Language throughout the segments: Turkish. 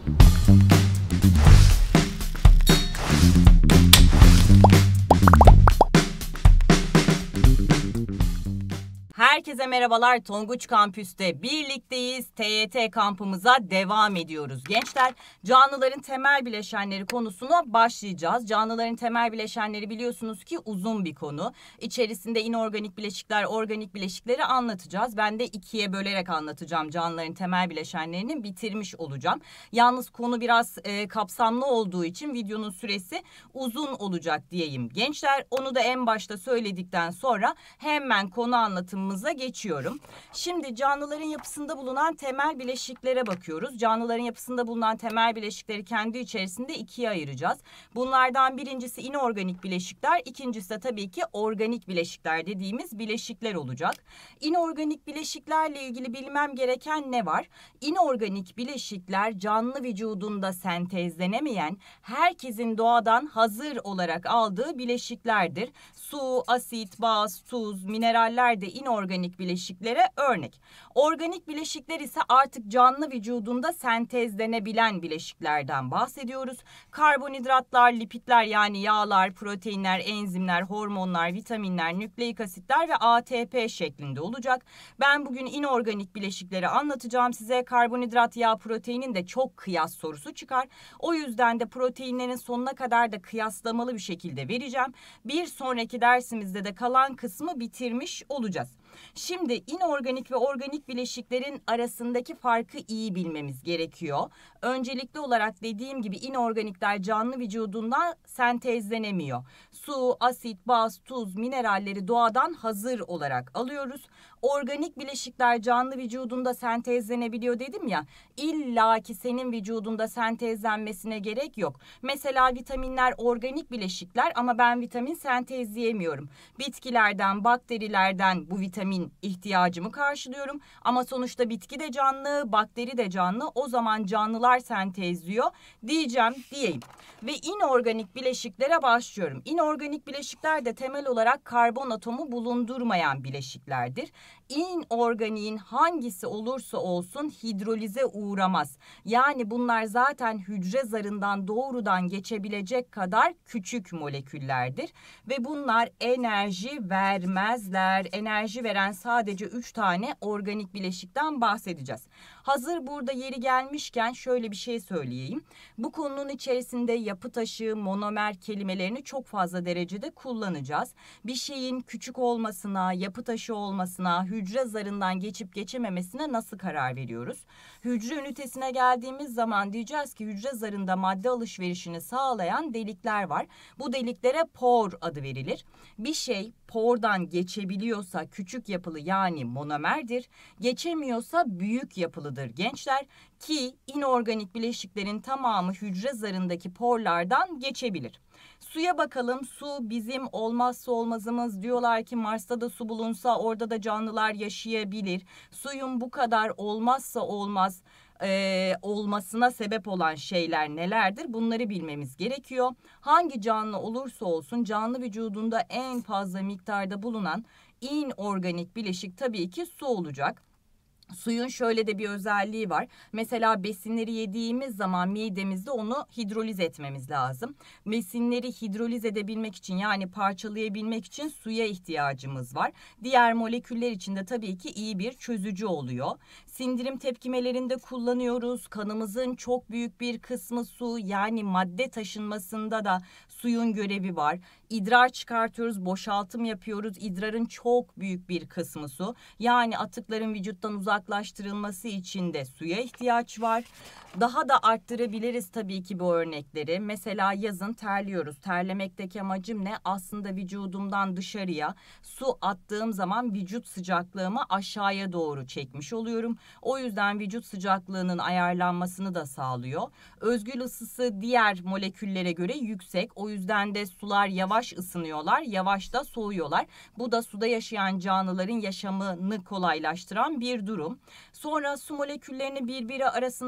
Herkese merhabalar. Tonguç Kampüs'te birlikteyiz. TYT kampımıza devam ediyoruz. Gençler, canlıların temel bileşenleri konusuna başlayacağız. Canlıların temel bileşenleri biliyorsunuz ki uzun bir konu. İçerisinde inorganik bileşikler, organik bileşikleri anlatacağız. Ben de ikiye bölerek anlatacağım. Canlıların temel bileşenlerini bitirmiş olacağım. Yalnız konu biraz kapsamlı olduğu için videonun süresi uzun olacak diyeyim. Gençler, onu da en başta söyledikten sonra hemen konu anlatımımıza geçiyorum. Şimdi canlıların yapısında bulunan temel bileşiklere bakıyoruz. Canlıların yapısında bulunan temel bileşikleri kendi içerisinde ikiye ayıracağız. Bunlardan birincisi inorganik bileşikler, ikincisi de tabii ki organik bileşikler dediğimiz bileşikler olacak. İnorganik bileşiklerle ilgili bilmem gereken ne var? İnorganik bileşikler canlı vücudunda sentezlenemeyen, herkesin doğadan hazır olarak aldığı bileşiklerdir. Su, asit, baz, tuz, mineraller de inorganik bileşiklere örnek. Organik bileşikler ise artık canlı vücudunda sentezlenebilen bileşiklerden bahsediyoruz. Karbonhidratlar, lipidler yani yağlar, proteinler, enzimler, hormonlar, vitaminler, nükleik asitler ve ATP şeklinde olacak. Ben bugün inorganik bileşikleri anlatacağım size. Karbonhidrat, yağ, proteinin de çok kıyas sorusu çıkar. O yüzden de proteinlerin sonuna kadar da kıyaslamalı bir şekilde vereceğim. Bir sonraki dersimizde de kalan kısmı bitirmiş olacağız. Şimdi inorganik ve organik bileşiklerin arasındaki farkı iyi bilmemiz gerekiyor. Öncelikli olarak dediğim gibi inorganikler canlı vücudundan sentezlenemiyor. Su, asit, baz, tuz, mineralleri doğadan hazır olarak alıyoruz. Organik bileşikler canlı vücudunda sentezlenebiliyor dedim ya. İlla ki senin vücudunda sentezlenmesine gerek yok. Mesela vitaminler organik bileşikler ama ben vitamin sentezleyemiyorum. Bitkilerden, bakterilerden bu vitamin ihtiyacımı karşılıyorum. Ama sonuçta bitki de canlı, bakteri de canlı. O zaman canlılar sentezliyor diyeyim. Ve inorganik bileşiklere başlıyorum. İnorganik bileşikler de temel olarak karbon atomu bulundurmayan bileşiklerdir. İnorganiğin hangisi olursa olsun hidrolize uğramaz. Yani bunlar zaten hücre zarından doğrudan geçebilecek kadar küçük moleküllerdir. Ve bunlar enerji vermezler. Enerji veren sadece 3 tane organik bileşikten bahsedeceğiz. Hazır burada yeri gelmişken şöyle bir şey söyleyeyim. Bu konunun içerisinde yapı taşı, monomer kelimelerini çok fazla derecede kullanacağız. Bir şeyin küçük olmasına, yapı taşı olmasına, hücre zarından geçip geçememesine nasıl karar veriyoruz? Hücre ünitesine geldiğimiz zaman diyeceğiz ki hücre zarında madde alışverişini sağlayan delikler var. Bu deliklere por adı verilir. Bir şey pordan geçebiliyorsa küçük yapılı yani monomerdir. Geçemiyorsa büyük yapılıdır gençler ki inorganik bileşiklerin tamamı hücre zarındaki porlardan geçebilir. Suya bakalım. Su bizim olmazsa olmazımız. Diyorlar ki Mars'ta da su bulunsa orada da canlılar yaşayabilir. Suyun bu kadar olmazsa olmaz olmasına sebep olan şeyler nelerdir? Bunları bilmemiz gerekiyor. Hangi canlı olursa olsun canlı vücudunda en fazla miktarda bulunan inorganik bileşik tabii ki su olacak. Suyun şöyle de bir özelliği var. Mesela besinleri yediğimiz zaman midemizde onu hidroliz etmemiz lazım. Besinleri hidroliz edebilmek için yani parçalayabilmek için suya ihtiyacımız var. Diğer moleküller için de tabii ki iyi bir çözücü oluyor. Sindirim tepkimelerinde kullanıyoruz. Kanımızın çok büyük bir kısmı su yani madde taşınmasında da suyun görevi var. İdrar çıkartıyoruz, boşaltım yapıyoruz. İdrarın çok büyük bir kısmı su. Yani atıkların vücuttan uzaklaştırılması için de suya ihtiyaç var. Daha da arttırabiliriz tabii ki bu örnekleri. Mesela yazın terliyoruz. Terlemekteki amacım ne? Aslında vücudumdan dışarıya su attığım zaman vücut sıcaklığımı aşağıya doğru çekmiş oluyorum. O yüzden vücut sıcaklığının ayarlanmasını da sağlıyor. Özgül ısısı diğer moleküllere göre yüksek. O yüzden de sular yavaş ısınıyorlar, yavaş da soğuyorlar. Bu da suda yaşayan canlıların yaşamını kolaylaştıran bir durum. Sonra su moleküllerini birbiri arasında tutan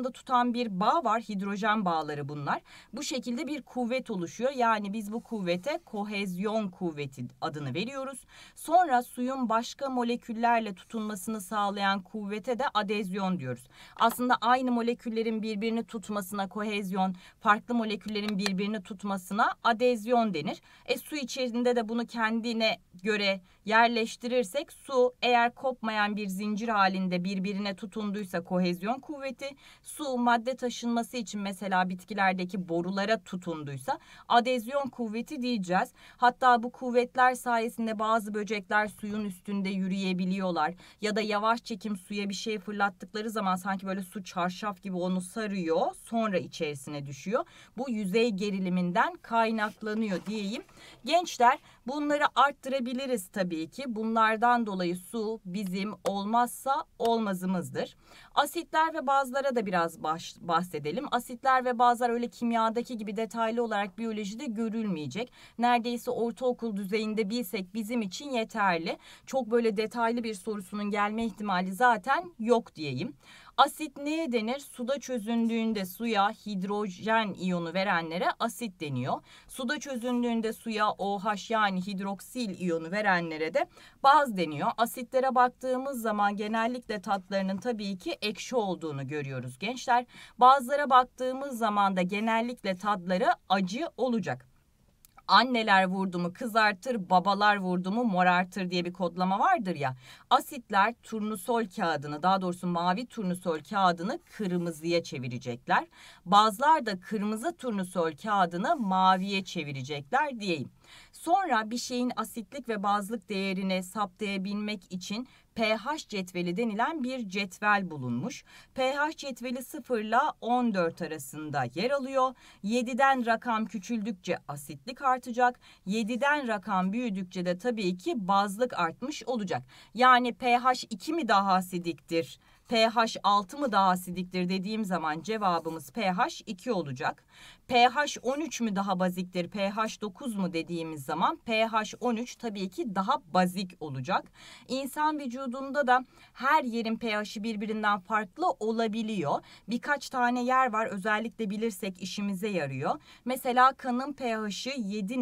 oluşan bir bağ var. Hidrojen bağları bunlar. Bu şekilde bir kuvvet oluşuyor. Yani biz bu kuvvete kohezyon kuvveti adını veriyoruz. Sonra suyun başka moleküllerle tutunmasını sağlayan kuvvete de adezyon diyoruz. Aslında aynı moleküllerin birbirini tutmasına kohezyon, farklı moleküllerin birbirini tutmasına adezyon denir. Su içerisinde de bunu kendine göre yerleştirirsek su eğer kopmayan bir zincir halinde birbirine tutunduysa kohezyon kuvveti, su madde taşınması için mesela bitkilerdeki borulara tutunduysa adezyon kuvveti diyeceğiz. Hatta bu kuvvetler sayesinde bazı böcekler suyun üstünde yürüyebiliyorlar ya da yavaş çekim suya bir şey fırlattıkları zaman sanki böyle su çarşaf gibi onu sarıyor, sonra içerisine düşüyor. Bu yüzey geriliminden kaynaklanıyor diyeyim. Gençler, bunları arttırabiliriz tabii ki. Bunlardan dolayı su bizim olmazsa olmazımızdır. Asitler ve bazlara da biraz bahsedelim. Asitler ve bazlar öyle kimyadaki gibi detaylı olarak biyolojide görülmeyecek. Neredeyse ortaokul düzeyinde bilsek bizim için yeterli. Çok böyle detaylı bir sorusunun gelme ihtimali zaten yok diyeyim. Asit neye denir? Suda çözündüğünde suya hidrojen iyonu verenlere asit deniyor. Suda çözündüğünde suya OH yani hidroksil iyonu verenlere de baz deniyor. Asitlere baktığımız zaman genellikle tatlarının tabii ki ekşi olduğunu görüyoruz gençler. Bazılara baktığımız zaman da genellikle tatları acı olacak. Anneler vurdu mu kızartır, babalar vurdu mu morartır diye bir kodlama vardır ya. Asitler turnusol kağıdını, daha doğrusu mavi turnusol kağıdını kırmızıya çevirecekler. Bazılar da kırmızı turnusol kağıdını maviye çevirecekler diyeyim. Sonra bir şeyin asitlik ve bazlık değerini saptayabilmek için pH cetveli denilen bir cetvel bulunmuş. pH cetveli 0 ile 14 arasında yer alıyor. 7'den rakam küçüldükçe asitlik artacak. 7'den rakam büyüdükçe de tabii ki bazlık artmış olacak. Yani pH 2 mi daha asidiktir? pH 6 mı daha asidiktir dediğim zaman cevabımız pH 2 olacak. pH 13 mü daha baziktir, pH 9 mu dediğimiz zaman pH 13 tabii ki daha bazik olacak. İnsan vücudunda da her yerin pH'i birbirinden farklı olabiliyor. Birkaç tane yer var, özellikle bilirsek işimize yarıyor. Mesela kanın pH'i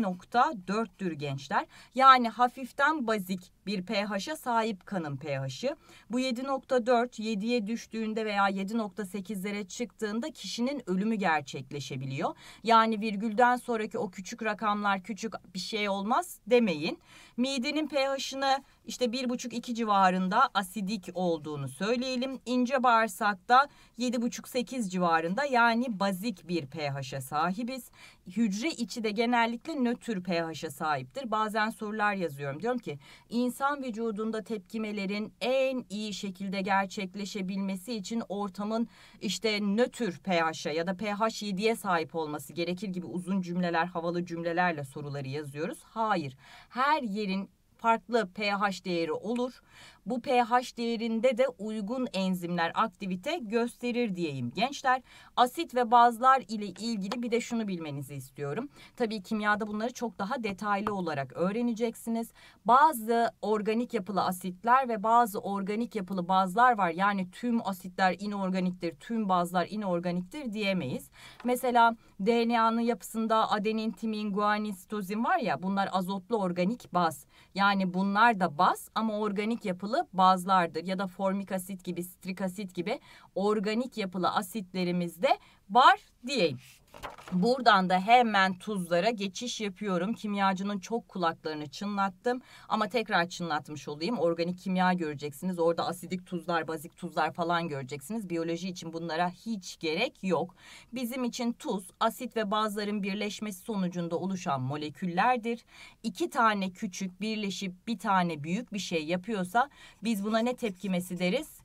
7,4'tür gençler. Yani hafiften bazik bir pH'e sahip kanın pH'i. Bu 7,4 7'ye düştüğünde veya 7,8'lere çıktığında kişinin ölümü gerçekleşebiliyor. Yani virgülden sonraki o küçük rakamlar küçük bir şey olmaz demeyin. Midenin pH'ını işte 1,5-2 civarında asidik olduğunu söyleyelim. İnce bağırsakta 7,5-8 civarında yani bazik bir pH'e sahibiz. Hücre içi de genellikle nötr pH'e sahiptir. Bazen sorular yazıyorum. Diyorum ki insan vücudunda tepkimelerin en iyi şekilde gerçekleşebilmesi için ortamın işte nötr pH'e ya da pH 7'ye sahip olması gerekir gibi uzun cümleler, havalı cümlelerle soruları yazıyoruz. Hayır. Her yerin farklı pH değeri olur. Bu pH değerinde de uygun enzimler aktivite gösterir diyeyim gençler. Asit ve bazlar ile ilgili bir de şunu bilmenizi istiyorum. Tabii kimyada bunları çok daha detaylı olarak öğreneceksiniz. Bazı organik yapılı asitler ve bazı organik yapılı bazlar var. Yani tüm asitler inorganiktir, tüm bazlar inorganiktir diyemeyiz. Mesela DNA'nın yapısında adenin, timin, guanin, sitozin var ya, bunlar azotlu organik baz. Yani bunlar da baz ama organik yapılı bazlardır ya da formik asit gibi, strik asit gibi organik yapılı asitlerimiz de var diyeyim. Buradan da hemen tuzlara geçiş yapıyorum. Kimyacının çok kulaklarını çınlattım ama tekrar çınlatmış olayım. Organik kimya göreceksiniz. Orada asidik tuzlar, bazik tuzlar falan göreceksiniz. Biyoloji için bunlara hiç gerek yok. Bizim için tuz, asit ve bazların birleşmesi sonucunda oluşan moleküllerdir. 2 tane küçük birleşip bir tane büyük bir şey yapıyorsa biz buna ne tepkimesi deriz?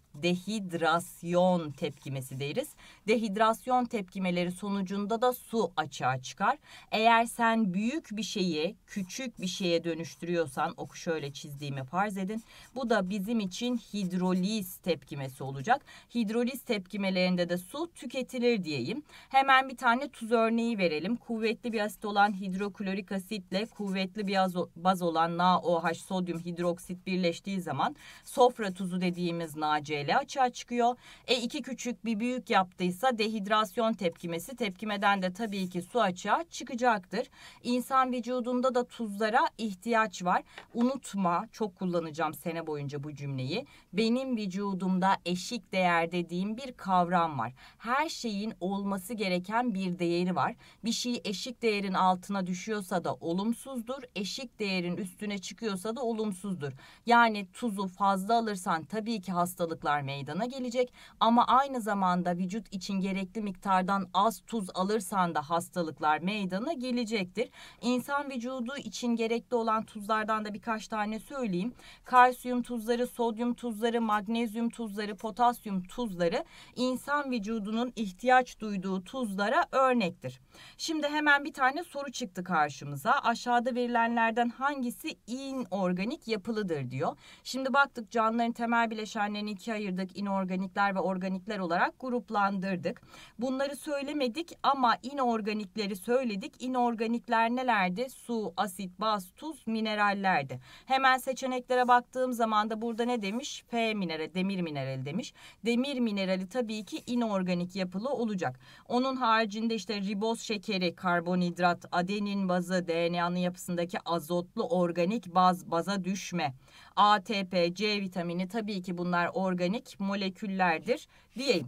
Dehidrasyon tepkimesi deriz. Dehidrasyon tepkimeleri sonucunda da su açığa çıkar. Eğer sen büyük bir şeyi küçük bir şeye dönüştürüyorsan, oku şöyle çizdiğimi farz edin. Bu da bizim için hidroliz tepkimesi olacak. Hidroliz tepkimelerinde de su tüketilir diyeyim. Hemen bir tane tuz örneği verelim. Kuvvetli bir asit olan hidroklorik asitle kuvvetli bir baz olan NaOH sodyum hidroksit birleştiği zaman sofra tuzu dediğimiz NaCl HCl açığa çıkıyor. İki küçük bir büyük yaptıysa dehidrasyon tepkimesi. Tepkimeden de tabii ki su açığa çıkacaktır. İnsan vücudunda da tuzlara ihtiyaç var. Unutma, çok kullanacağım sene boyunca bu cümleyi. Benim vücudumda eşik değer dediğim bir kavram var. Her şeyin olması gereken bir değeri var. Bir şey eşik değerin altına düşüyorsa da olumsuzdur. Eşik değerin üstüne çıkıyorsa da olumsuzdur. Yani tuzu fazla alırsan tabii ki hastalıklar meydana gelecek. Ama aynı zamanda vücut için gerekli miktardan az tuz alırsan da hastalıklar meydana gelecektir. İnsan vücudu için gerekli olan tuzlardan da birkaç tane söyleyeyim. Kalsiyum tuzları, sodyum tuzları, magnezyum tuzları, potasyum tuzları insan vücudunun ihtiyaç duyduğu tuzlara örnektir. Şimdi hemen bir tane soru çıktı karşımıza. Aşağıda verilenlerden hangisi inorganik yapılıdır diyor. Şimdi baktık, canlıların temel bileşenlerini ikiye ayırdık. İnorganikler ve organikler olarak gruplandırdık. Bunları söylemedik ama inorganikleri söyledik. İnorganikler nelerdi? Su, asit, baz, tuz, minerallerdi. Hemen seçeneklere baktığım zaman da burada ne demiş? F minerali, demir minerali demiş. Demir minerali tabii ki inorganik yapılı olacak. Onun haricinde işte riboz şekeri, karbonhidrat, adenin bazı, DNA'nın yapısındaki azotlu organik baz, baza düşme, ATP, C vitamini, tabii ki bunlar organik moleküllerdir diyeyim.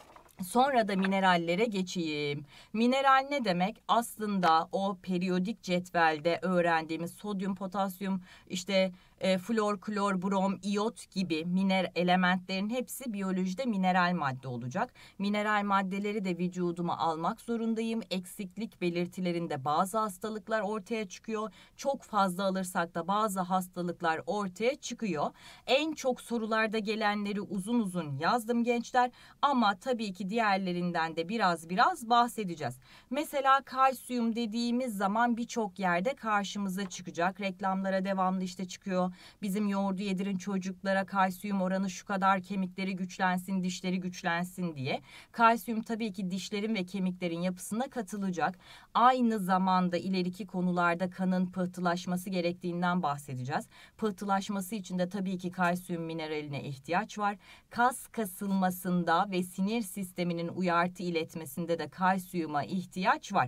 Sonra da minerallere geçeyim. Mineral ne demek? Aslında o periyodik cetvelde öğrendiğimiz sodyum, potasyum, işte flor, klor, brom, iyot gibi elementlerin hepsi biyolojide mineral madde olacak. Mineral maddeleri de vücuduma almak zorundayım. Eksiklik belirtilerinde bazı hastalıklar ortaya çıkıyor. Çok fazla alırsak da bazı hastalıklar ortaya çıkıyor. En çok sorularda gelenleri uzun uzun yazdım gençler. Ama tabii ki diğerlerinden de biraz bahsedeceğiz. Mesela kalsiyum dediğimiz zaman birçok yerde karşımıza çıkacak. Reklamlara devamlı işte çıkıyor. Bizim yoğurdu yedirin çocuklara, kalsiyum oranı şu kadar, kemikleri güçlensin, dişleri güçlensin diye. Kalsiyum tabii ki dişlerin ve kemiklerin yapısına katılacak. Aynı zamanda ileriki konularda kanın pıhtılaşması gerektiğinden bahsedeceğiz. Pıhtılaşması için de tabii ki kalsiyum mineraline ihtiyaç var. Kas kasılmasında ve sinir sisteminin uyarı iletmesinde de kalsiyuma ihtiyaç var.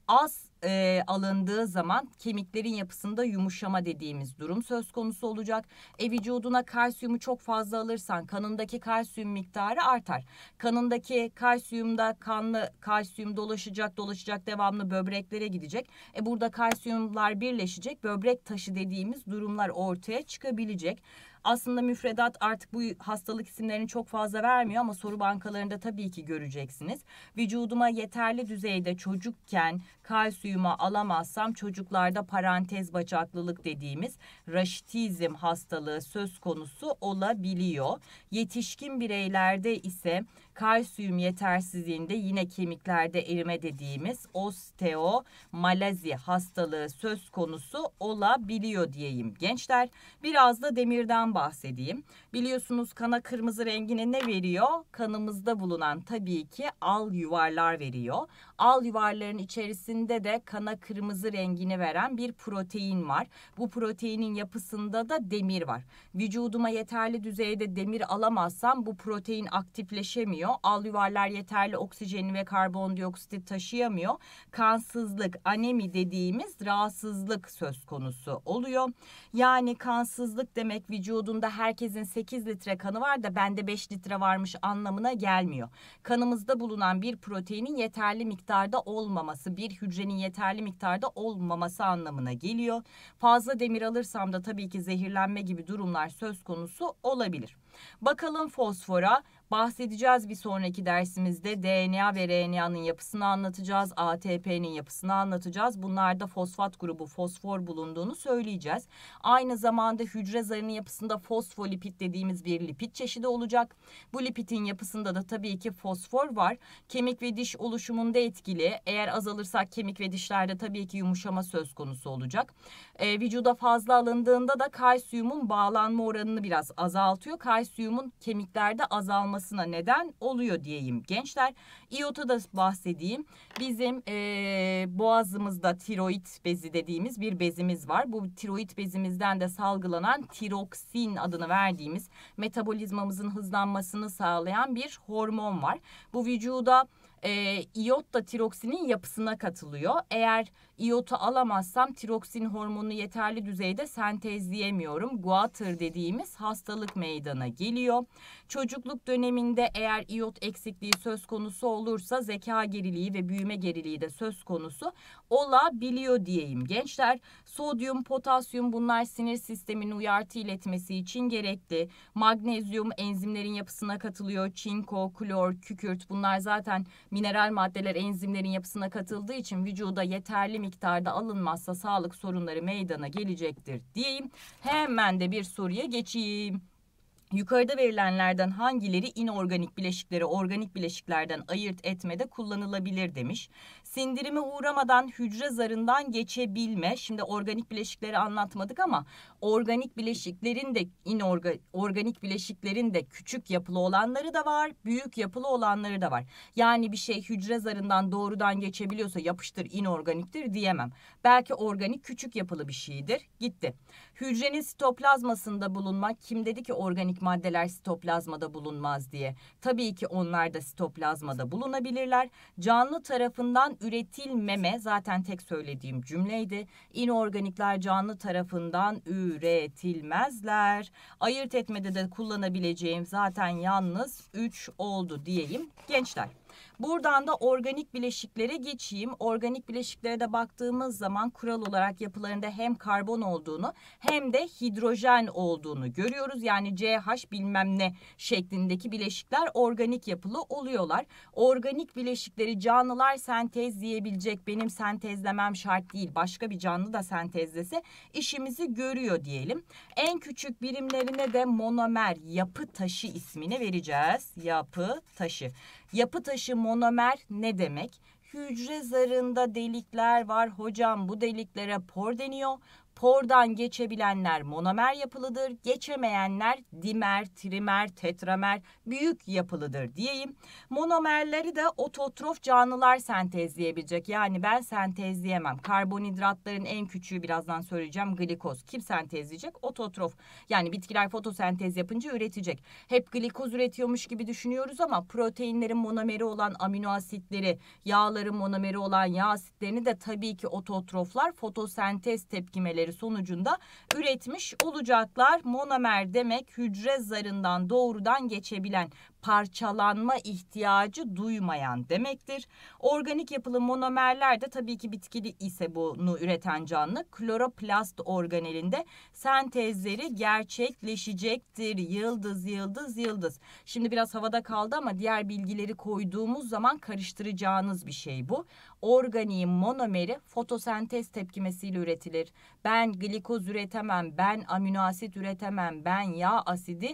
Az alındığı zaman kemiklerin yapısında yumuşama dediğimiz durum söz konusu olacak. Vücuduna kalsiyumu çok fazla alırsan kanındaki kalsiyum miktarı artar. Kanındaki kalsiyumda kanlı kalsiyum dolaşacak devamlı böbreklere gidecek. Burada kalsiyumlar birleşecek, böbrek taşı dediğimiz durumlar ortaya çıkabilecek. Aslında müfredat artık bu hastalık isimlerini çok fazla vermiyor ama soru bankalarında tabii ki göreceksiniz. Vücuduma yeterli düzeyde çocukken kalsiyuma alamazsam çocuklarda parantez bacaklılık dediğimiz raşitizm hastalığı söz konusu olabiliyor. Yetişkin bireylerde ise kalsiyum yetersizliğinde yine kemiklerde erime dediğimiz osteomalazi hastalığı söz konusu olabiliyor diyeyim. Gençler, biraz da demirden bahsedeyim. Biliyorsunuz kana kırmızı rengini ne veriyor? Kanımızda bulunan tabii ki al yuvarlar veriyor. Al yuvarların içerisinde de kana kırmızı rengini veren bir protein var. Bu proteinin yapısında da demir var. Vücuduma yeterli düzeyde demir alamazsam bu protein aktifleşemiyor. Al yuvarlar yeterli oksijeni ve karbondioksit taşıyamıyor. Kansızlık, anemi dediğimiz rahatsızlık söz konusu oluyor. Yani kansızlık demek vücudunda herkesin 8 litre kanı var da bende 5 litre varmış anlamına gelmiyor. Kanımızda bulunan bir proteinin yeterli miktarda olmaması, bir hücrenin yeterli miktarda olmaması anlamına geliyor. Fazla demir alırsam da tabii ki zehirlenme gibi durumlar söz konusu olabilir. Bakalım fosfora. Bahsedeceğiz bir sonraki dersimizde. DNA ve RNA'nın yapısını anlatacağız. ATP'nin yapısını anlatacağız. Bunlarda fosfat grubu, fosfor bulunduğunu söyleyeceğiz. Aynı zamanda hücre zarının yapısında fosfolipid dediğimiz bir lipid çeşidi olacak. Bu lipidin yapısında da tabii ki fosfor var. Kemik ve diş oluşumunda etkili. Eğer azalırsak kemik ve dişlerde tabii ki yumuşama söz konusu olacak. Vücuda fazla alındığında da kalsiyumun bağlanma oranını biraz azaltıyor. Kalsiyumun kemiklerde azalması olmasına neden oluyor diyeyim gençler. İyota da bahsedeyim. Bizim boğazımızda tiroid bezi dediğimiz bir bezimiz var. Bu tiroid bezimizden de salgılanan tiroksin adını verdiğimiz metabolizmamızın hızlanmasını sağlayan bir hormon var. Bu vücuda iyot da tiroksinin yapısına katılıyor. Eğer iyotu alamazsam tiroksin hormonunu yeterli düzeyde sentezleyemiyorum. Goiter dediğimiz hastalık meydana geliyor. Çocukluk döneminde eğer iyot eksikliği söz konusu olursa zeka geriliği ve büyüme geriliği de söz konusu olabiliyor diyeyim gençler. Sodyum, potasyum bunlar sinir sisteminin uyarı iletmesi için gerekli. Magnezyum enzimlerin yapısına katılıyor. Çinko, klor, kükürt bunlar zaten mineral maddeler enzimlerin yapısına katıldığı için vücuda yeterli miktarda alınmazsa sağlık sorunları meydana gelecektir diyeyim. Hemen de bir soruya geçeyim. Yukarıda verilenlerden hangileri inorganik bileşikleri organik bileşiklerden ayırt etmede kullanılabilir demiş. Sindirime uğramadan hücre zarından geçebilme. Şimdi organik bileşikleri anlatmadık ama organik bileşiklerin de organik bileşiklerin de küçük yapılı olanları da var, büyük yapılı olanları da var. Yani bir şey hücre zarından doğrudan geçebiliyorsa yapıştır inorganiktir diyemem. Belki organik küçük yapılı bir şeydir. Gitti. Hücrenin sitoplazmasında bulunmak, kim dedi ki organik maddeler sitoplazmada bulunmaz diye. Tabii ki onlar da sitoplazmada bulunabilirler. Canlı tarafından üretilmeme zaten tek söylediğim cümleydi. İnorganikler canlı tarafından üretilmezler. Ayırt etmede de kullanabileceğim zaten yalnız 3 oldu diyeyim gençler. Buradan da organik bileşiklere geçeyim. Organik bileşiklere de baktığımız zaman kural olarak yapılarında hem karbon olduğunu hem de hidrojen olduğunu görüyoruz. Yani CH bilmem ne şeklindeki bileşikler organik yapılı oluyorlar. Organik bileşikleri canlılar sentezleyebilecek. Benim sentezlemem şart değil. Başka bir canlı da sentezlese işimizi görüyor diyelim. En küçük birimlerine de monomer yapı taşı ismini vereceğiz. Yapı taşı. Yapı taşı monomer ne demek? Hücre zarında delikler var hocam, bu deliklere por deniyor. Pordan geçebilenler monomer yapılıdır. Geçemeyenler dimer, trimer, tetramer büyük yapılıdır diyeyim. Monomerleri de ototrof canlılar sentezleyebilecek. Yani ben sentezleyemem. Karbonhidratların en küçüğü birazdan söyleyeceğim glikoz. Kim sentezleyecek? Ototrof. Yani bitkiler fotosentez yapınca üretecek. Hep glikoz üretiyormuş gibi düşünüyoruz ama proteinlerin monomeri olan amino asitleri, yağların monomeri olan yağ asitlerini de tabii ki ototroflar fotosentez tepkimeleri sonucunda üretmiş olacaklar. Monomer demek hücre zarından doğrudan geçebilen, parçalanma ihtiyacı duymayan demektir. Organik yapılı monomerler de tabii ki bitkili ise bunu üreten canlı kloroplast organelinde sentezleri gerçekleşecektir. Yıldız, yıldız, yıldız. Şimdi biraz havada kaldı ama diğer bilgileri koyduğumuz zaman karıştıracağınız bir şey bu. Organiğin monomeri fotosentez tepkimesiyle üretilir. Ben glikoz üretemem, ben amino asit üretemem, ben yağ asidi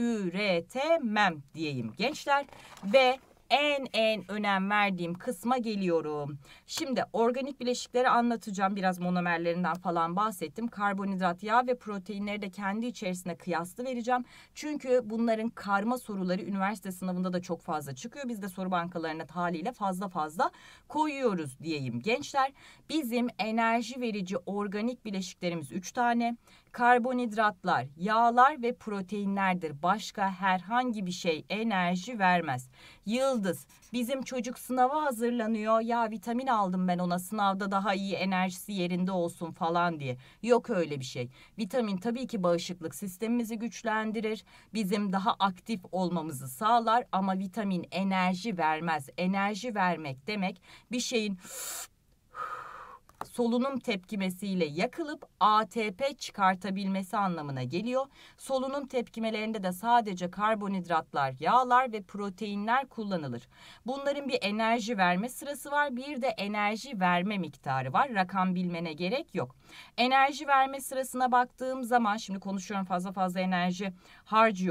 üretemem diyeyim gençler. Ve en önem verdiğim kısma geliyorum. Şimdi organik bileşikleri anlatacağım. Biraz monomerlerinden falan bahsettim. Karbonhidrat, yağ ve proteinleri de kendi içerisine kıyaslı vereceğim. Çünkü bunların karma soruları üniversite sınavında da çok fazla çıkıyor. Biz de soru bankalarına haliyle fazla koyuyoruz diyeyim gençler. Bizim enerji verici organik bileşiklerimiz 3 tane. Karbonhidratlar, yağlar ve proteinlerdir. Başka herhangi bir şey enerji vermez. Yıldız, bizim çocuk sınava hazırlanıyor. Ya vitamin aldım ben ona, sınavda daha iyi enerjisi yerinde olsun falan diye. Yok öyle bir şey. Vitamin tabii ki bağışıklık sistemimizi güçlendirir. Bizim daha aktif olmamızı sağlar ama vitamin enerji vermez. Enerji vermek demek bir şeyin solunum tepkimesiyle yakılıp ATP çıkartabilmesi anlamına geliyor. Solunum tepkimelerinde de sadece karbonhidratlar, yağlar ve proteinler kullanılır. Bunların bir enerji verme sırası var, bir de enerji verme miktarı var. Rakam bilmene gerek yok. Enerji verme sırasına baktığım zaman, şimdi konuşuyorum fazla enerji harcıyorum.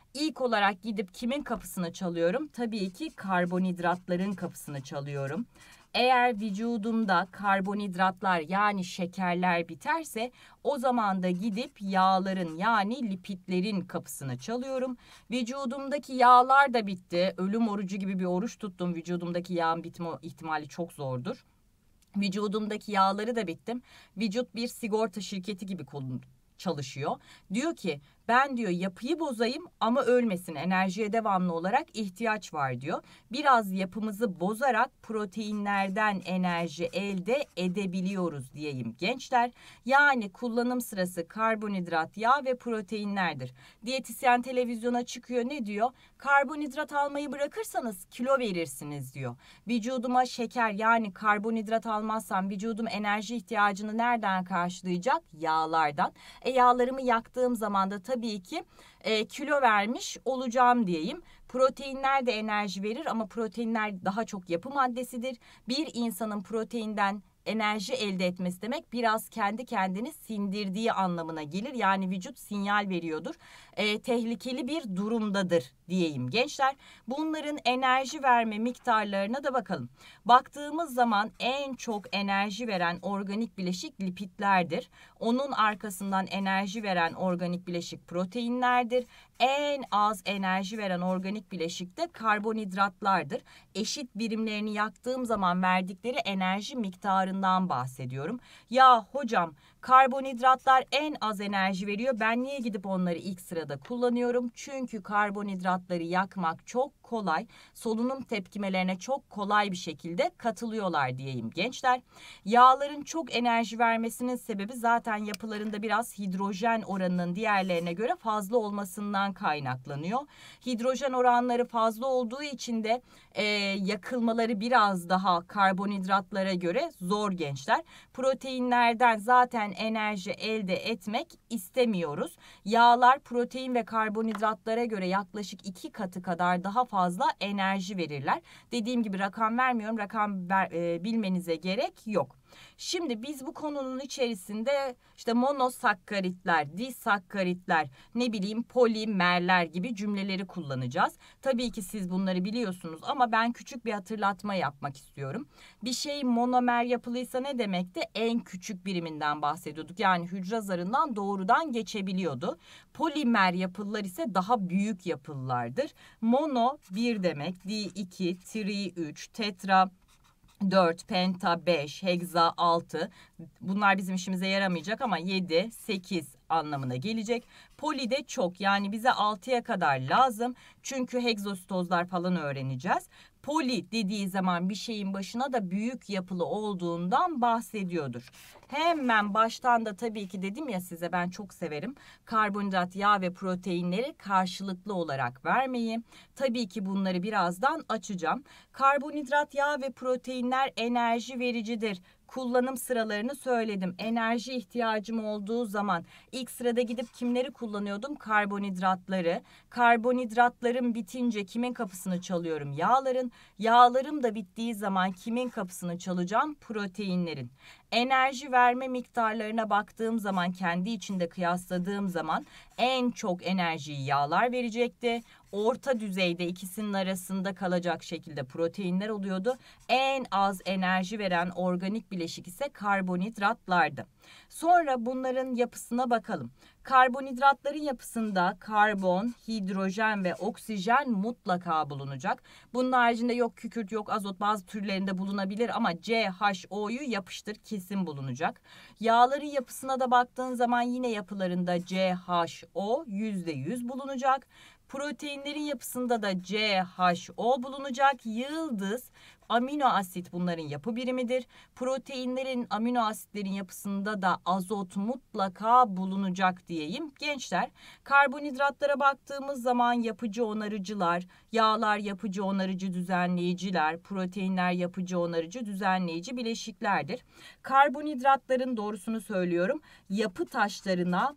İlk olarak gidip kimin kapısını çalıyorum? Tabii ki karbonhidratların kapısını çalıyorum. Eğer vücudumda karbonhidratlar yani şekerler biterse o zaman da gidip yağların yani lipidlerin kapısını çalıyorum. Vücudumdaki yağlar da bitti. Ölüm orucu gibi bir oruç tuttum. Vücudumdaki yağın bitme ihtimali çok zordur. Vücudumdaki yağları da bittim. Vücut bir sigorta şirketi gibi çalışıyor. Diyor ki ben diyor yapıyı bozayım ama ölmesin. Enerjiye devamlı olarak ihtiyaç var diyor. Biraz yapımızı bozarak proteinlerden enerji elde edebiliyoruz diyeyim gençler. Yani kullanım sırası karbonhidrat, yağ ve proteinlerdir. Diyetisyen televizyona çıkıyor, ne diyor? Karbonhidrat almayı bırakırsanız kilo verirsiniz diyor. Vücuduma şeker yani karbonhidrat almazsam vücudum enerji ihtiyacını nereden karşılayacak? Yağlardan. Yağlarımı yaktığım zaman da tabii ki kilo vermiş olacağım diyeyim. Proteinler de enerji verir ama proteinler daha çok yapı maddesidir. Bir insanın proteinden enerji elde etmesi demek biraz kendi kendini sindirdiği anlamına gelir. Yani vücut sinyal veriyordur. Tehlikeli bir durumdadır diyeyim gençler. Bunların enerji verme miktarlarına da bakalım. Baktığımız zaman en çok enerji veren organik bileşik lipidlerdir. Onun arkasından enerji veren organik bileşik proteinlerdir. En az enerji veren organik bileşik de karbonhidratlardır. Eşit birimlerini yaktığım zaman verdikleri enerji miktarından bahsediyorum. Ya hocam karbonhidratlar en az enerji veriyor. Ben niye gidip onları ilk sırada kullanıyorum? Çünkü karbonhidratları yakmak çok kolay. Solunum tepkimelerine çok kolay bir şekilde katılıyorlar diyeyim gençler. Yağların çok enerji vermesinin sebebi zaten yapılarında biraz hidrojen oranının diğerlerine göre fazla olmasından kaynaklanıyor. Hidrojen oranları fazla olduğu için de yakılmaları biraz daha karbonhidratlara göre zor gençler. Proteinlerden zaten enerji elde etmek istemiyoruz. Yağlar protein ve karbonhidratlara göre yaklaşık 2 katı kadar daha fazla enerji verirler. Dediğim gibi rakam vermiyorum. Bilmenize gerek yok. Şimdi biz bu konunun içerisinde işte monosakkaritler, disakkaritler, ne bileyim polimerler gibi cümleleri kullanacağız. Tabii ki siz bunları biliyorsunuz ama ben küçük bir hatırlatma yapmak istiyorum. Bir şey monomer yapılıysa ne demekti? En küçük biriminden bahsediyorduk. Yani hücre zarından doğrudan geçebiliyordu. Polimer yapılar ise daha büyük yapılardır. Mono 1 demek, di 2, tri 3, tetra 4, penta 5, heksa 6. Bunlar bizim işimize yaramayacak ama 7, 8 anlamına gelecek. Poli de çok, yani bize 6'ya kadar lazım. Çünkü hegzostozlar falan öğreneceğiz. Poli dediği zaman bir şeyin başına da büyük yapılı olduğundan bahsediyordur. Hemen baştan da tabii ki dedim ya size, ben çok severim karbonhidrat, yağ ve proteinleri karşılıklı olarak vermeyi. Tabii ki bunları birazdan açacağım. Karbonhidrat, yağ ve proteinler enerji vericidir. Kullanım sıralarını söyledim. Enerji ihtiyacım olduğu zaman ilk sırada gidip kimleri kullanıyordum? Karbonhidratları. Karbonhidratlarım bitince kimin kapısını çalıyorum? Yağların. Yağlarım da bittiği zaman kimin kapısını çalacağım? Proteinlerin. Enerji verme miktarlarına baktığım zaman, kendi içinde kıyasladığım zaman en çok enerjiyi yağlar verecekti. Orta düzeyde ikisinin arasında kalacak şekilde proteinler oluyordu. En az enerji veren organik bileşik ise karbonhidratlardı. Sonra bunların yapısına bakalım. Karbonhidratların yapısında karbon, hidrojen ve oksijen mutlaka bulunacak. Bunun haricinde yok kükürt, yok azot, bazı türlerinde bulunabilir ama CHO'yu yapıştır, kesin bulunacak. Yağların yapısına da baktığın zaman yine yapılarında CHO %100 bulunacak. Proteinlerin yapısında da CHO bulunacak. Yıldız amino asit bunların yapı birimidir. Proteinlerin, amino asitlerin yapısında da azot mutlaka bulunacak diyeyim. Gençler, karbonhidratlara baktığımız zaman yapıcı onarıcılar, yağlar yapıcı onarıcı düzenleyiciler, proteinler yapıcı onarıcı düzenleyici bileşiklerdir. Karbonhidratların, doğrusunu söylüyorum, yapı taşlarına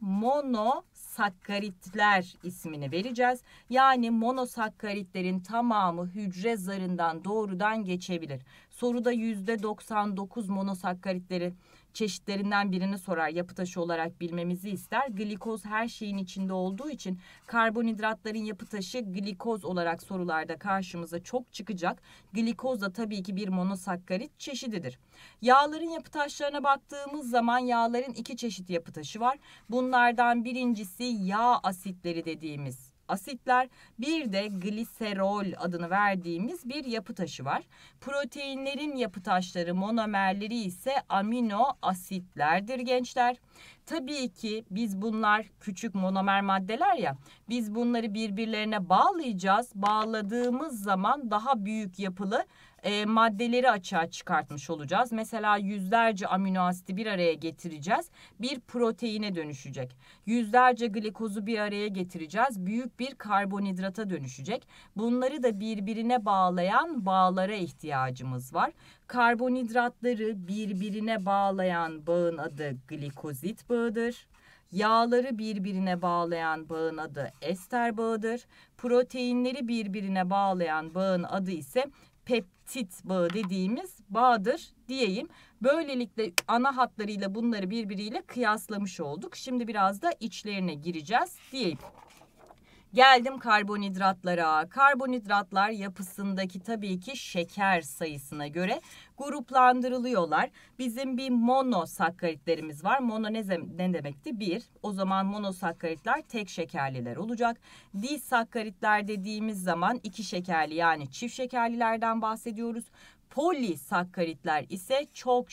monosakkaritler ismini vereceğiz. Yani monosakkaritlerin tamamı hücre zarından doğrudan geçebilir. Soruda %99 monosakkaritleri çeşitlerinden birini sorar. Yapı taşı olarak bilmemizi ister. Glikoz her şeyin içinde olduğu için karbonhidratların yapı taşı glikoz olarak sorularda karşımıza çok çıkacak. Glikoz da tabii ki bir monosakkarit çeşididir. Yağların yapı taşlarına baktığımız zaman yağların iki çeşit yapı taşı var. Bunlardan birincisi yağ asitleri dediğimiz asitler, bir de gliserol adını verdiğimiz bir yapı taşı var. Proteinlerin yapı taşları, monomerleri ise amino asitlerdir gençler. Tabii ki biz bunlar küçük monomer maddeler ya, biz bunları birbirlerine bağlayacağız. Bağladığımız zaman daha büyük yapılı maddeleri açığa çıkartmış olacağız. Mesela yüzlerce amino asiti bir araya getireceğiz. Bir proteine dönüşecek. Yüzlerce glikozu bir araya getireceğiz. Büyük bir karbonhidrata dönüşecek. Bunları da birbirine bağlayan bağlara ihtiyacımız var. Karbonhidratları birbirine bağlayan bağın adı glikozit bağıdır. Yağları birbirine bağlayan bağın adı ester bağıdır. Proteinleri birbirine bağlayan bağın adı ise peptit bağı dediğimiz bağdır diyeyim. Böylelikle ana hatlarıyla bunları birbiriyle kıyaslamış olduk. Şimdi biraz da içlerine gireceğiz diyeyim. Geldim karbonhidratlara. Karbonhidratlar yapısındaki tabii ki şeker sayısına göre gruplandırılıyorlar. Bizim bir monosakkaritlerimiz var. Mono ne demekti? Bir. O zaman monosakkaritler tek şekerliler olacak. Disakkaritler dediğimiz zaman iki şekerli yani çift şekerlilerden bahsediyoruz. Polisakkaritler ise çok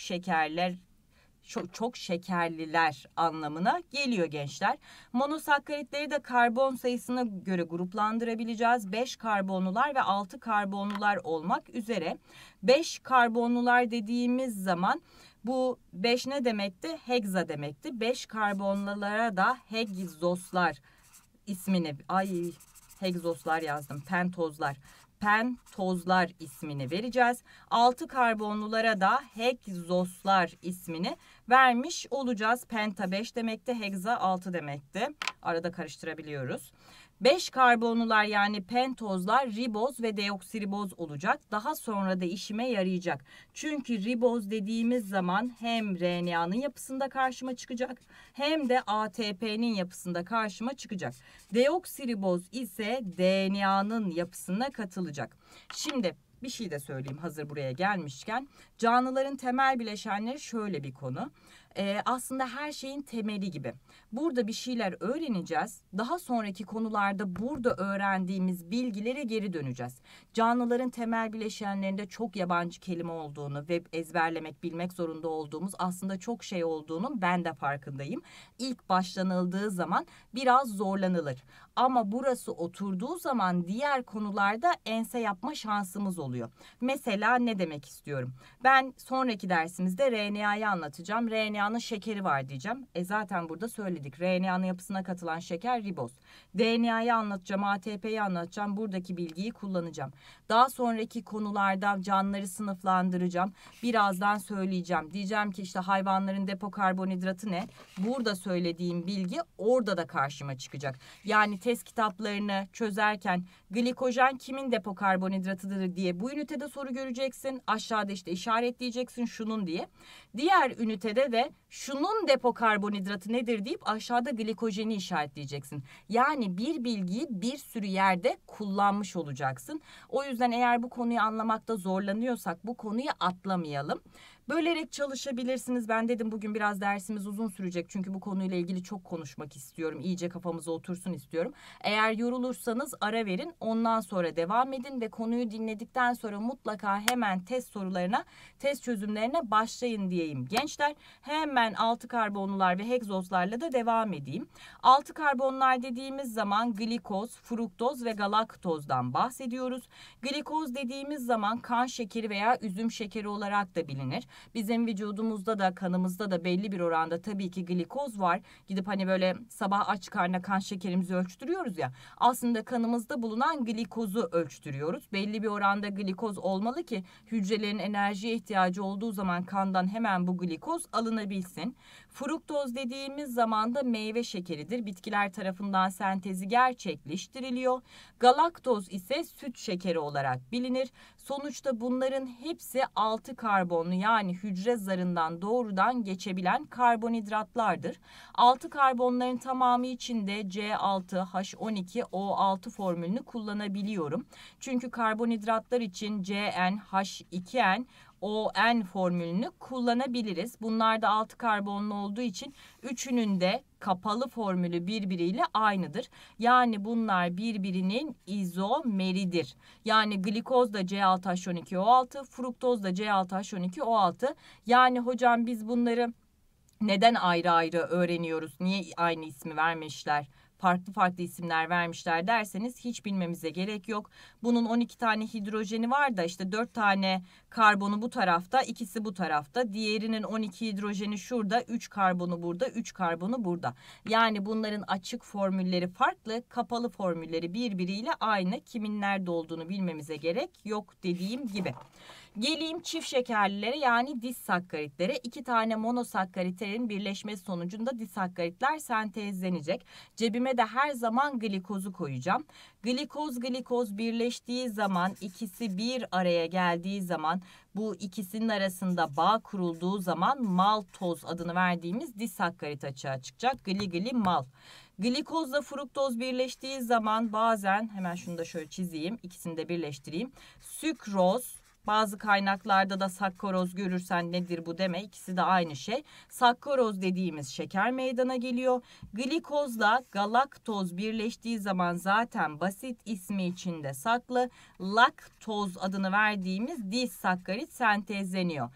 şekerliler anlamına geliyor gençler. Monosakkaritleri de karbon sayısına göre gruplandırabileceğiz. 5 karbonlular ve 6 karbonlular olmak üzere. 5 karbonlular dediğimiz zaman bu 5 ne demekti? Hegza demekti. 5 karbonlulara da hegzoslar ismini, hegzoslar yazdım, pentozlar ismini vereceğiz. 6 karbonlulara da hegzoslar ismini vermiş olacağız. Penta 5 demekti, hegza 6 demekti. Arada karıştırabiliyoruz. 5 karbonlular yani pentozlar riboz ve deoksiriboz olacak. Daha sonra da işime yarayacak. Çünkü riboz dediğimiz zaman hem RNA'nın yapısında karşıma çıkacak hem de ATP'nin yapısında karşıma çıkacak. Deoksiriboz ise DNA'nın yapısına katılacak. Şimdi bir şey de söyleyeyim hazır buraya gelmişken. Canlıların temel bileşenleri şöyle bir konu. Aslında her şeyin temeli gibi. Burada bir şeyler öğreneceğiz. Daha sonraki konularda burada öğrendiğimiz bilgilere geri döneceğiz. Canlıların temel bileşenlerinde çok yabancı kelime olduğunu ve ezberlemek, bilmek zorunda olduğumuz aslında çok şey olduğunun ben de farkındayım. İlk başlanıldığı zaman biraz zorlanılır. Ama burası oturduğu zaman diğer konularda ense yapma şansımız oluyor. Mesela ne demek istiyorum? Ben sonraki dersimizde RNA'yı anlatacağım. RNA'nın şekeri var diyeceğim. Zaten burada söyledik. RNA'nın yapısına katılan şeker riboz. DNA'yı anlatacağım, ATP'yi anlatacağım. Buradaki bilgiyi kullanacağım. Daha sonraki konularda canlıları sınıflandıracağım. Birazdan söyleyeceğim. Diyeceğim ki işte hayvanların depo karbonhidratı ne? Burada söylediğim bilgi orada da karşıma çıkacak. Yani test kitaplarını çözerken glikojen kimin depo karbonhidratıdır diye bu ünitede soru göreceksin. Aşağıda işte işaretleyeceksin şunun diye. Diğer ünitede de şunun depo karbonhidratı nedir deyip aşağıda glikojeni işaretleyeceksin. Yani bir bilgiyi bir sürü yerde kullanmış olacaksın. O yüzden eğer bu konuyu anlamakta zorlanıyorsak bu konuyu atlamayalım. Bölerek çalışabilirsiniz. Ben dedim bugün biraz dersimiz uzun sürecek. Çünkü bu konuyla ilgili çok konuşmak istiyorum. İyice kafamıza otursun istiyorum. Eğer yorulursanız ara verin. Ondan sonra devam edin ve konuyu dinledikten sonra mutlaka hemen test sorularına, test çözümlerine başlayın diyeyim. Gençler hemen 6 karbonlular ve hegzozlarla da devam edeyim. 6 karbonlar dediğimiz zaman glikoz, fruktoz ve galaktozdan bahsediyoruz. Glikoz dediğimiz zaman kan şekeri veya üzüm şekeri olarak da bilinir. Bizim vücudumuzda da kanımızda da belli bir oranda tabii ki glikoz var. Gidip hani böyle sabah aç karnına kan şekerimizi ölçtürüyoruz ya. Aslında kanımızda bulunan glikozu ölçtürüyoruz. Belli bir oranda glikoz olmalı ki hücrelerin enerjiye ihtiyacı olduğu zaman kandan hemen bu glikoz alınabilsin. Fruktoz dediğimiz zaman da meyve şekeridir. Bitkiler tarafından sentezi gerçekleştiriliyor. Galaktoz ise süt şekeri olarak bilinir. Sonuçta bunların hepsi 6 karbonlu, yani hücre zarından doğrudan geçebilen karbonhidratlardır. 6 karbonların tamamı için de C6H12O6 formülünü kullanabiliyorum. Çünkü karbonhidratlar için CnH2n ON formülünü kullanabiliriz. Bunlar da 6 karbonlu olduğu için üçünün de kapalı formülü birbiriyle aynıdır. Yani bunlar birbirinin izomeridir. Yani glikoz da C6H12O6, fruktoz da C6H12O6. Yani hocam biz bunları neden ayrı ayrı öğreniyoruz? Niye aynı ismi vermişler? Farklı farklı isimler vermişler derseniz hiç bilmemize gerek yok. Bunun 12 tane hidrojeni var da işte 4 tane karbonu bu tarafta, ikisi bu tarafta. Diğerinin 12 hidrojeni şurada, 3 karbonu burada, 3 karbonu burada. Yani bunların açık formülleri farklı, kapalı formülleri birbiriyle aynı. Kimin nerede olduğunu bilmemize gerek yok dediğim gibi. Geleyim çift şekerlilere, yani disakkaritlere. 2 tane monosakkaritlerin birleşmesi sonucunda disakkaritler sentezlenecek. Cebime de her zaman glikozu koyacağım. Glikoz birleştiği zaman, ikisi bir araya geldiği zaman, bu ikisinin arasında bağ kurulduğu zaman maltoz adını verdiğimiz disakkarit açığa çıkacak. Mal. Glikozla fruktoz birleştiği zaman bazen, hemen şunu da şöyle çizeyim, ikisini de birleştireyim. Sükroz, bazı kaynaklarda da sakkoroz görürsen nedir bu deme, ikisi de aynı şey. Sakkoroz dediğimiz şeker meydana geliyor. Glikozla galaktoz birleştiği zaman zaten basit ismi içinde saklı. Laktoz adını verdiğimiz disakkarit sentezleniyor.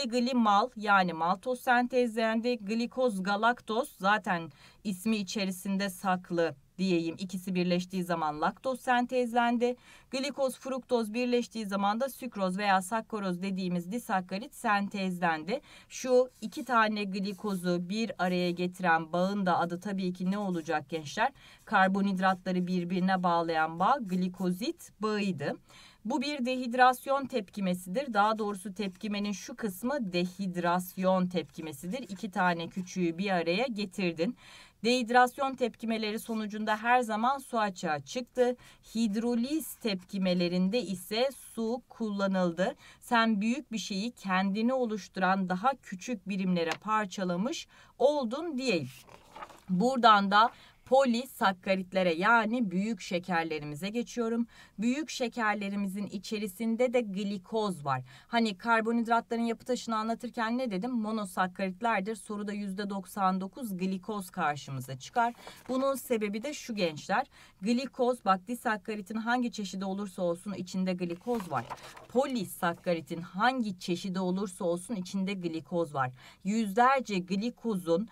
Mal, yani maltoz sentezlendi. Glikoz galaktoz zaten ismi içerisinde saklı diyeyim. İkisi birleştiği zaman laktoz sentezlendi. Glikoz, fruktoz birleştiği zaman da sükroz veya sakkoroz dediğimiz disakkarit sentezlendi. Şu 2 tane glikozu bir araya getiren bağın da adı tabii ki ne olacak gençler? Karbonhidratları birbirine bağlayan bağ glikozit bağıydı. Bu bir dehidrasyon tepkimesidir. Daha doğrusu tepkimenin şu kısmı dehidrasyon tepkimesidir. 2 tane küçüğü bir araya getirdin. Dehidrasyon tepkimeleri sonucunda her zaman su açığa çıktı. Hidroliz tepkimelerinde ise su kullanıldı. Sen büyük bir şeyi kendini oluşturan daha küçük birimlere parçalamış oldun diyeyim. Buradan da polisakkaritlere, yani büyük şekerlerimize geçiyorum. Büyük şekerlerimizin içerisinde de glikoz var. Hani karbonhidratların yapı taşını anlatırken ne dedim? Monosakkaritlerdir. Soruda %99 glikoz karşımıza çıkar. Bunun sebebi de şu gençler. Glikoz, bak, disakkaritin hangi çeşidi olursa olsun içinde glikoz var. Polisakkaritin hangi çeşidi olursa olsun içinde glikoz var. Yüzlerce glikozun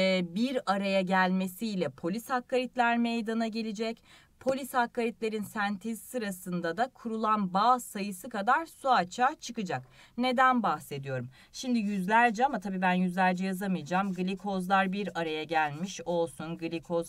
bir araya gelmesiyle polisakkaritler meydana gelecek. Polisakkaritlerin sentez sırasında da kurulan bağ sayısı kadar su açığa çıkacak. Neden bahsediyorum? Şimdi yüzlerce, ama tabii ben yüzlerce yazamayacağım. Glikozlar bir araya gelmiş olsun. Glikoz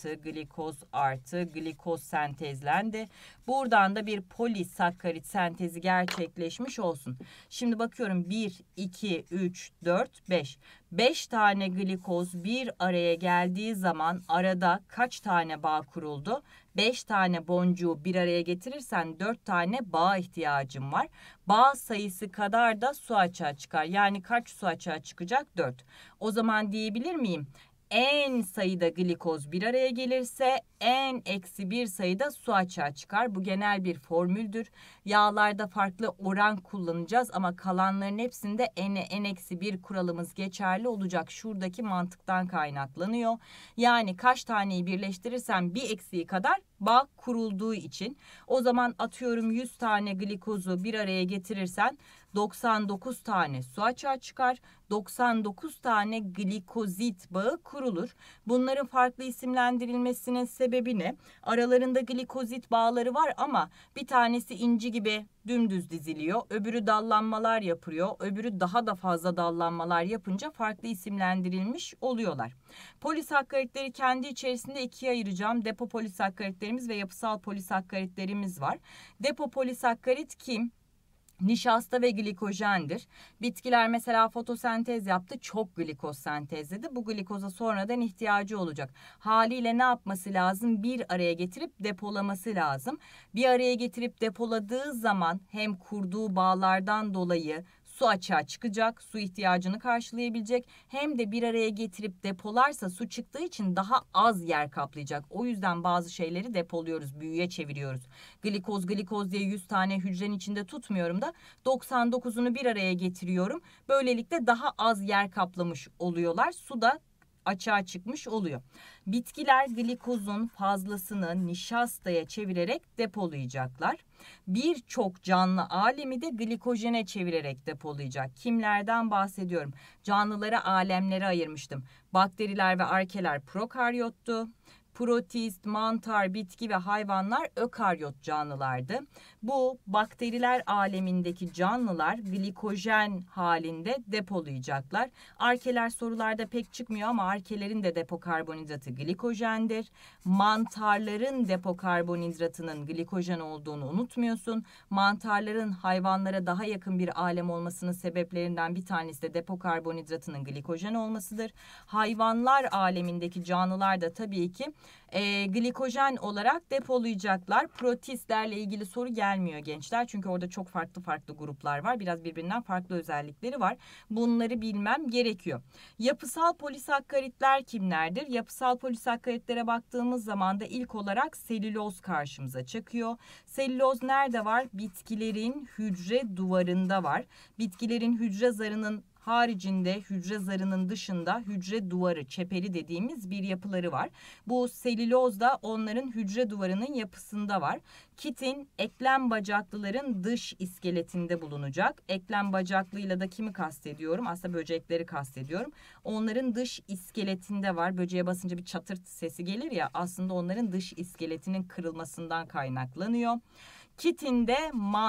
artı glikoz sentezlendi. Buradan da bir polisakkarit sentezi gerçekleşmiş olsun. Şimdi bakıyorum 1, 2, 3, 4, 5. 5 tane glikoz bir araya geldiği zaman arada kaç tane bağ kuruldu? 5 tane boncuğu bir araya getirirsen 4 tane bağ ihtiyacım var. Bağ sayısı kadar da su açığa çıkar. Yani kaç su açığa çıkacak? 4. O zaman diyebilir miyim? En sayıda glikoz bir araya gelirse n-1 sayıda su açığa çıkar. Bu genel bir formüldür. Yağlarda farklı oran kullanacağız ama kalanların hepsinde n-1 kuralımız geçerli olacak. Şuradaki mantıktan kaynaklanıyor. Yani kaç taneyi birleştirirsem bir eksiği kadar bağ kurulduğu için. O zaman atıyorum 100 tane glikozu bir araya getirirsen 99 tane su açığa çıkar. 99 tane glikozit bağı kurulur. Bunların farklı isimlendirilmesinin sebebi ne? Aralarında glikozit bağları var ama bir tanesi inci gibi dümdüz diziliyor. Öbürü dallanmalar yapıyor. Öbürü daha da fazla dallanmalar yapınca farklı isimlendirilmiş oluyorlar. Polisakkaritleri kendi içerisinde ikiye ayıracağım. Depo polisakkaritlerimiz ve yapısal polisakkaritlerimiz var. Depo polisakkarit kim? Nişasta ve glikojendir. Bitkiler mesela fotosentez yaptı, çok glikoz sentezledi. Bu glikoza sonradan ihtiyacı olacak. Haliyle ne yapması lazım? Bir araya getirip depolaması lazım. Bir araya getirip depoladığı zaman hem kurduğu bağlardan dolayı su açığa çıkacak, su ihtiyacını karşılayabilecek. Hem de bir araya getirip depolarsa su çıktığı için daha az yer kaplayacak. O yüzden bazı şeyleri depoluyoruz, büyüye çeviriyoruz. Glikoz diye 100 tane hücrenin içinde tutmuyorum da 99'unu bir araya getiriyorum. Böylelikle daha az yer kaplamış oluyorlar. Su da açığa çıkmış oluyor. Bitkiler glikozun fazlasını nişastaya çevirerek depolayacaklar. Birçok canlı alemi de glikojene çevirerek depolayacak. Kimlerden bahsediyorum? Canlılara alemlere ayırmıştım. Bakteriler ve arkeler prokaryottu. Protist, mantar, bitki ve hayvanlar ökaryot canlılardı. Bu bakteriler alemindeki canlılar glikojen halinde depolayacaklar. Arkeler sorularda pek çıkmıyor ama arkelerin de depo karbonhidratı glikojendir. Mantarların depo karbonhidratının glikojen olduğunu unutmuyorsun. Mantarların hayvanlara daha yakın bir alem olmasının sebeplerinden bir tanesi de depo karbonhidratının glikojen olmasıdır. Hayvanlar alemindeki canlılar da tabii ki glikojen olarak depolayacaklar. Protistlerle ilgili soru gelmiyor gençler. Çünkü orada çok farklı gruplar var. Biraz birbirinden farklı özellikleri var. Bunları bilmem gerekiyor. Yapısal polisakkaritler kimlerdir? Yapısal polisakkaritlere baktığımız zaman da ilk olarak selüloz karşımıza çıkıyor. Selüloz nerede var? Bitkilerin hücre duvarında var. Bitkilerin hücre zarının haricinde, hücre zarının dışında hücre duvarı, çeperi dediğimiz bir yapıları var. Bu selüloz da onların hücre duvarının yapısında var. Kitin eklem bacaklıların dış iskeletinde bulunacak. Eklem bacaklıyla da kimi kastediyorum? Aslında böcekleri kastediyorum. Onların dış iskeletinde var. Böceğe basınca bir çatırt sesi gelir ya, aslında onların dış iskeletinin kırılmasından kaynaklanıyor. Kitin de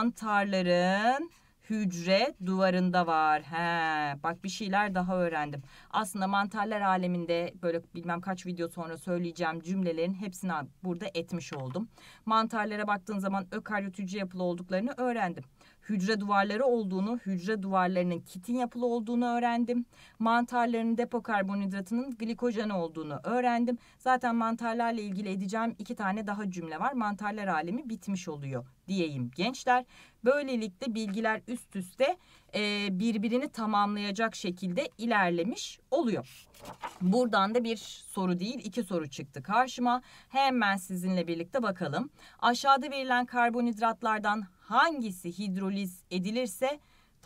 mantarların hücre duvarında var. Bak bir şeyler daha öğrendim. Aslında mantarlar aleminde böyle bilmem kaç video sonra söyleyeceğim cümlelerin hepsini burada etmiş oldum. Mantarlara baktığın zaman ökaryot hücre yapılı olduklarını öğrendim. Hücre duvarları olduğunu, hücre duvarlarının kitin yapılı olduğunu öğrendim. Mantarların depo karbonhidratının glikojen olduğunu öğrendim. Zaten mantarlarla ilgili edeceğim 2 tane daha cümle var. Mantarlar alemi bitmiş oluyor diyeyim gençler. Böylelikle bilgiler üst üste birbirini tamamlayacak şekilde ilerlemiş oluyor. Buradan da bir soru değil 2 soru çıktı karşıma. Hemen sizinle birlikte bakalım. Aşağıda verilen karbonhidratlardan hangisi hidroliz edilirse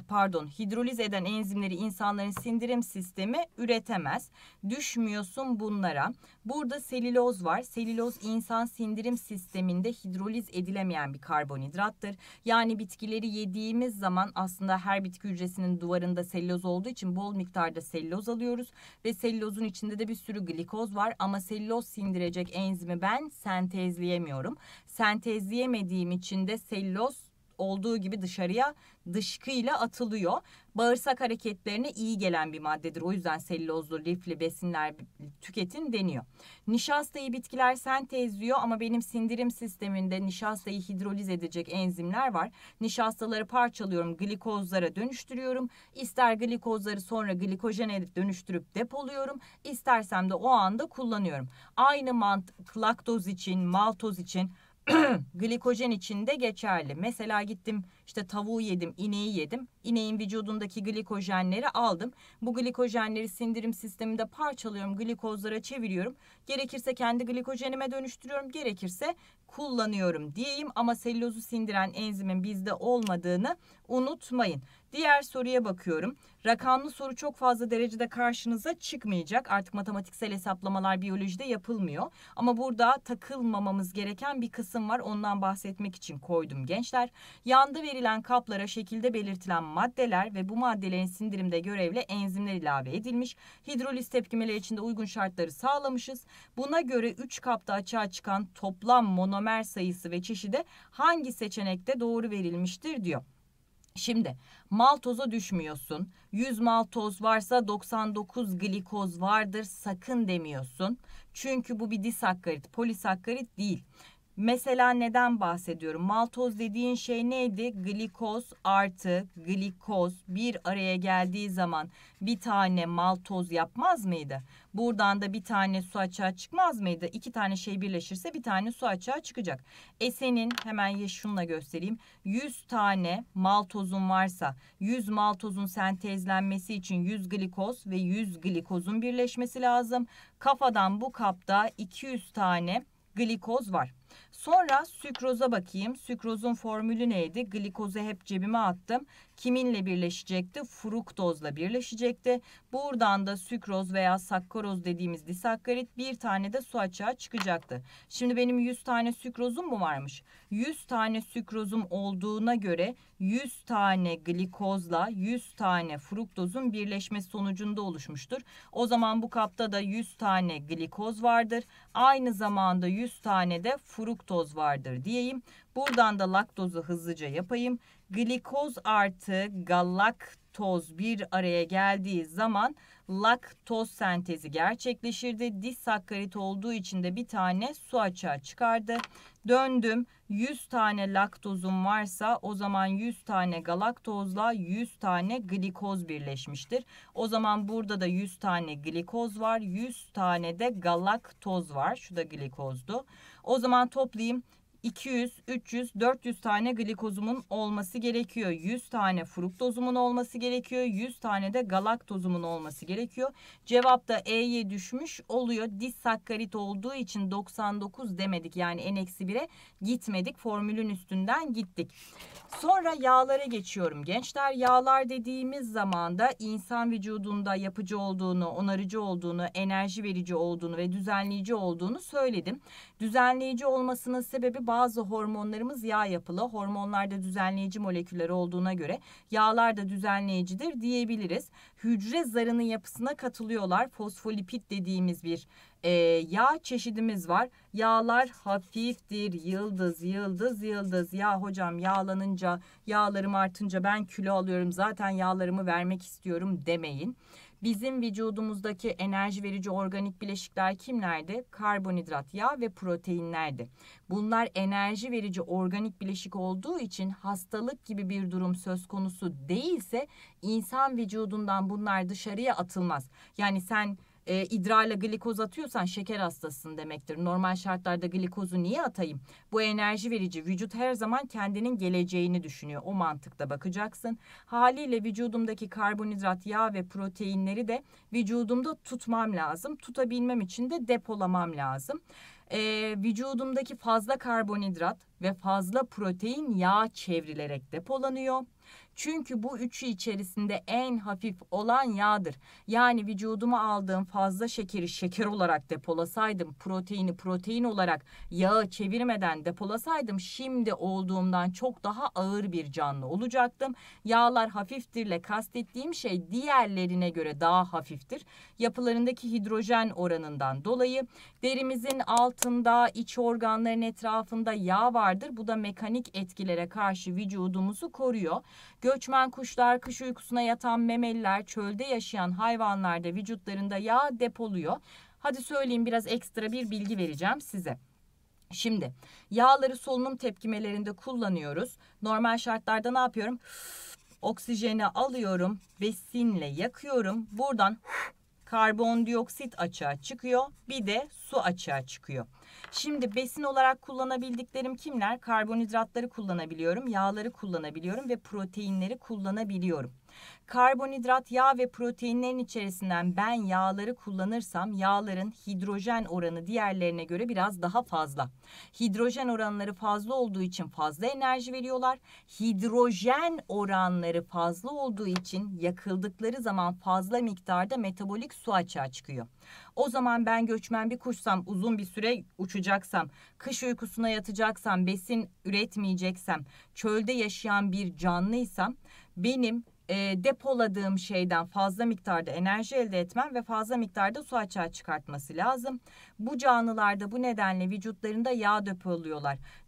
hidroliz eden enzimleri insanların sindirim sistemi üretemez. Düşmüyorsun bunlara. Burada selüloz var. Selüloz insan sindirim sisteminde hidroliz edilemeyen bir karbonhidrattır. Yani bitkileri yediğimiz zaman aslında her bitki hücresinin duvarında selüloz olduğu için bol miktarda selüloz alıyoruz. Ve selülozun içinde de bir sürü glikoz var. Ama selüloz sindirecek enzimi ben sentezleyemiyorum. Sentezleyemediğim için de selüloz olduğu gibi dışarıya dışkıyla atılıyor. Bağırsak hareketlerine iyi gelen bir maddedir. O yüzden selülozlu, lifli besinler tüketin deniyor. Nişastayı bitkiler sentezliyor ama benim sindirim sisteminde nişastayı hidroliz edecek enzimler var. Nişastaları parçalıyorum, glikozlara dönüştürüyorum. İster glikozları sonra glikojene dönüştürüp depoluyorum. İstersem de o anda kullanıyorum. Aynı mantık laktoz için, maltoz için glikojen için de geçerli. Mesela gittim işte tavuğu yedim, ineği yedim. İneğin vücudundaki glikojenleri aldım. Bu glikojenleri sindirim sisteminde parçalıyorum, glikozlara çeviriyorum. Gerekirse kendi glikojenime dönüştürüyorum, gerekirse kullanıyorum diyeyim. Ama selülozu sindiren enzimin bizde olmadığını unutmayın. Diğer soruya bakıyorum. Rakamlı soru çok fazla derecede karşınıza çıkmayacak. Artık matematiksel hesaplamalar biyolojide yapılmıyor. Ama burada takılmamamız gereken bir kısım var. Ondan bahsetmek için koydum gençler. Yanda verilen kaplara şekilde belirtilen maddeler ve bu maddelerin sindirimde görevli enzimler ilave edilmiş. Hidroliz tepkimeleri içinde uygun şartları sağlamışız. Buna göre 3 kapta açığa çıkan toplam monomer sayısı ve çeşidi hangi seçenekte doğru verilmiştir diyor. Şimdi maltoza düşmüyorsun. 100 maltoz varsa 99 glikoz vardır sakın demiyorsun. Çünkü bu bir disakkarit, polisakkarit değil. Mesela neden bahsediyorum? Maltoz dediğin şey neydi? Glikoz artı glikoz bir araya geldiği zaman bir tane maltoz yapmaz mıydı? Buradan da bir tane su açığa çıkmaz mıydı? İki tane şey birleşirse bir tane su açığa çıkacak. Senin hemen şununla göstereyim. 100 tane maltozun varsa 100 maltozun sentezlenmesi için 100 glikoz ve 100 glikozun birleşmesi lazım. Kafadan bu kapta 200 tane glikoz var. Sonra sükroza bakayım. Sükrozun formülü neydi? Glikozu hep cebime attım. Kiminle birleşecekti? Fruktozla birleşecekti. Buradan da sükroz veya sakkaroz dediğimiz disakkarit, bir tane de su açığa çıkacaktı. Şimdi benim 100 tane sükrozum mu varmış? 100 tane sükrozum olduğuna göre 100 tane glikozla 100 tane fruktozun birleşmesi sonucunda oluşmuştur. O zaman bu kapta da 100 tane glikoz vardır. Aynı zamanda 100 tane de fruktoz vardır diyeyim. Buradan da laktozu hızlıca yapayım. Glikoz artı galaktoz bir araya geldiği zaman laktoz sentezi gerçekleşirdi. Disakkarit olduğu için de bir tane su açığa çıkardı. Döndüm. 100 tane laktozum varsa o zaman 100 tane galaktozla 100 tane glikoz birleşmiştir. O zaman burada da 100 tane glikoz var. 100 tane de galaktoz var. Şu da glikozdu. O zaman toplayayım. 200, 300, 400 tane glikozumun olması gerekiyor. 100 tane fruktozumun olması gerekiyor. 100 tane de galaktozumun olması gerekiyor. Cevap da E'ye düşmüş oluyor. Disakkarit olduğu için 99 demedik. Yani N-1'e gitmedik. Formülün üstünden gittik. Sonra yağlara geçiyorum gençler. Yağlar dediğimiz zaman da insan vücudunda yapıcı olduğunu, onarıcı olduğunu, enerji verici olduğunu ve düzenleyici olduğunu söyledim. Düzenleyici olmasının sebebi bazı hormonlarımız yağ yapılı. Hormonlarda düzenleyici moleküller olduğuna göre yağlar da düzenleyicidir diyebiliriz. Hücre zarının yapısına katılıyorlar. Fosfolipid dediğimiz bir yağ çeşidimiz var. Yağlar hafiftir. Yıldız, yıldız, yıldız. Ya hocam yağlanınca, yağlarım artınca ben kilo alıyorum. Zaten yağlarımı vermek istiyorum demeyin. Bizim vücudumuzdaki enerji verici organik bileşikler kimlerdi? Karbonhidrat, yağ ve proteinlerdi. Bunlar enerji verici organik bileşik olduğu için hastalık gibi bir durum söz konusu değilse insan vücudundan bunlar dışarıya atılmaz. Yani sen idrarla glikoz atıyorsan şeker hastasısın demektir. Normal şartlarda glikozu niye atayım? Bu enerji verici. Vücut her zaman kendinin geleceğini düşünüyor. O mantıkta bakacaksın. Haliyle vücudumdaki karbonhidrat, yağ ve proteinleri de vücudumda tutmam lazım. Tutabilmem için de depolamam lazım. Vücudumdaki fazla karbonhidrat ve fazla protein yağ çevrilerek depolanıyor. Çünkü bu üçü içerisinde en hafif olan yağdır. Yani vücuduma aldığım fazla şekeri şeker olarak depolasaydım, proteini protein olarak yağı çevirmeden depolasaydım, şimdi olduğumdan çok daha ağır bir canlı olacaktım. Yağlar hafiftirle kastettiğim şey diğerlerine göre daha hafiftir. Yapılarındaki hidrojen oranından dolayı derimizin altında, iç organların etrafında yağ vardır. Bu da mekanik etkilere karşı vücudumuzu koruyor. Göçmen kuşlar, kış uykusuna yatan memeliler, çölde yaşayan hayvanlarda vücutlarında yağ depoluyor. Hadi söyleyeyim, biraz ekstra bir bilgi vereceğim size. Şimdi yağları solunum tepkimelerinde kullanıyoruz. Normal şartlarda ne yapıyorum? Oksijeni alıyorum, besinle yakıyorum. Buradan karbondioksit açığa çıkıyor, bir de su açığa çıkıyor. Şimdi besin olarak kullanabildiklerim kimler? Karbonhidratları kullanabiliyorum, yağları kullanabiliyorum ve proteinleri kullanabiliyorum. Karbonhidrat, yağ ve proteinlerin içerisinden ben yağları kullanırsam yağların hidrojen oranı diğerlerine göre biraz daha fazla. Hidrojen oranları fazla olduğu için fazla enerji veriyorlar. Hidrojen oranları fazla olduğu için yakıldıkları zaman fazla miktarda metabolik su açığa çıkıyor. O zaman ben göçmen bir kuşsam, uzun bir süre uçacaksam, kış uykusuna yatacaksam, besin üretmeyeceksem, çölde yaşayan bir canlıysam benim depoladığım şeyden fazla miktarda enerji elde etmem ve fazla miktarda su açığa çıkartması lazım. Bu canlılarda bu nedenle vücutlarında yağ depoluyorlar.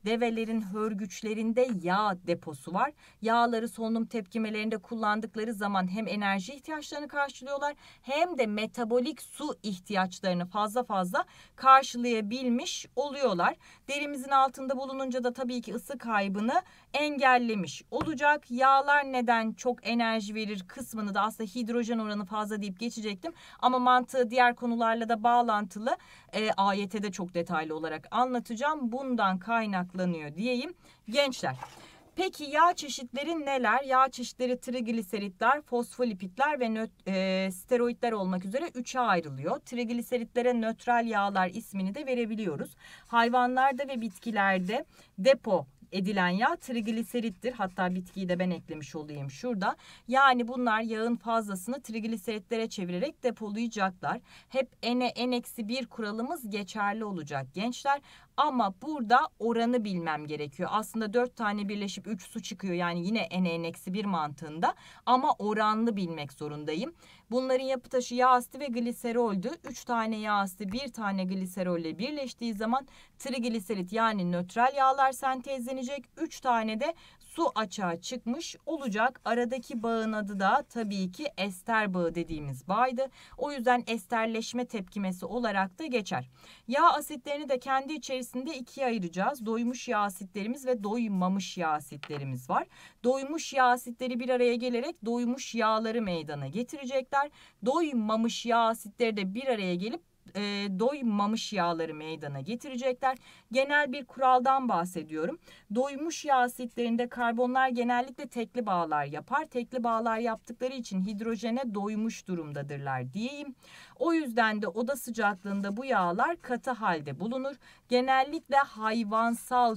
Develerin hörgüçlerinde yağ deposu var. Yağları solunum tepkimelerinde kullandıkları zaman hem enerji ihtiyaçlarını karşılıyorlar hem de metabolik su ihtiyaçlarını fazla karşılayabilmiş oluyorlar. Derimizin altında bulununca da tabii ki ısı kaybını engellemiş olacak. Yağlar neden çok enerji verir kısmını da aslında hidrojen oranı fazla deyip geçecektim. Ama mantığı diğer konularla da bağlantılı. AYT'de çok detaylı olarak anlatacağım. Bundan kaynaklanıyor diyeyim gençler. Peki yağ çeşitleri neler? Yağ çeşitleri trigliseritler, fosfolipitler ve steroidler olmak üzere 3'e ayrılıyor. Trigliseritlere nötral yağlar ismini de verebiliyoruz. Hayvanlarda ve bitkilerde depo edilen yağ trigliserittir. Hatta bitkiyi de ben eklemiş olayım şurada. Yani bunlar yağın fazlasını trigliseritlere çevirerek depolayacaklar. Hep n-1 kuralımız geçerli olacak gençler. Ama burada oranı bilmem gerekiyor. Aslında 4 tane birleşip 3 su çıkıyor. Yani yine n-1 mantığında. Ama oranlı bilmek zorundayım. Bunların yapı taşı yağ asidi ve gliseroldü. 3 tane yağ asidi 1 tane gliserolle birleştiği zaman trigliserit yani nötral yağlar sentezlenecek. 3 tane de su açığa çıkmış olacak. Aradaki bağın adı da tabii ki ester bağı dediğimiz bağydı. O yüzden esterleşme tepkimesi olarak da geçer. Yağ asitlerini de kendi içerisinde ikiye ayıracağız. Doymuş yağ asitlerimiz ve doymamış yağ asitlerimiz var. Doymuş yağ asitleri bir araya gelerek doymuş yağları meydana getirecekler. Doymamış yağ asitleri de bir araya gelip doymamış yağları meydana getirecekler. Genel bir kuraldan bahsediyorum. Doymuş yağ asitlerinde karbonlar genellikle tekli bağlar yapar. Tekli bağlar yaptıkları için hidrojene doymuş durumdadırlar diyeyim. O yüzden de oda sıcaklığında bu yağlar katı halde bulunur. Genellikle hayvansal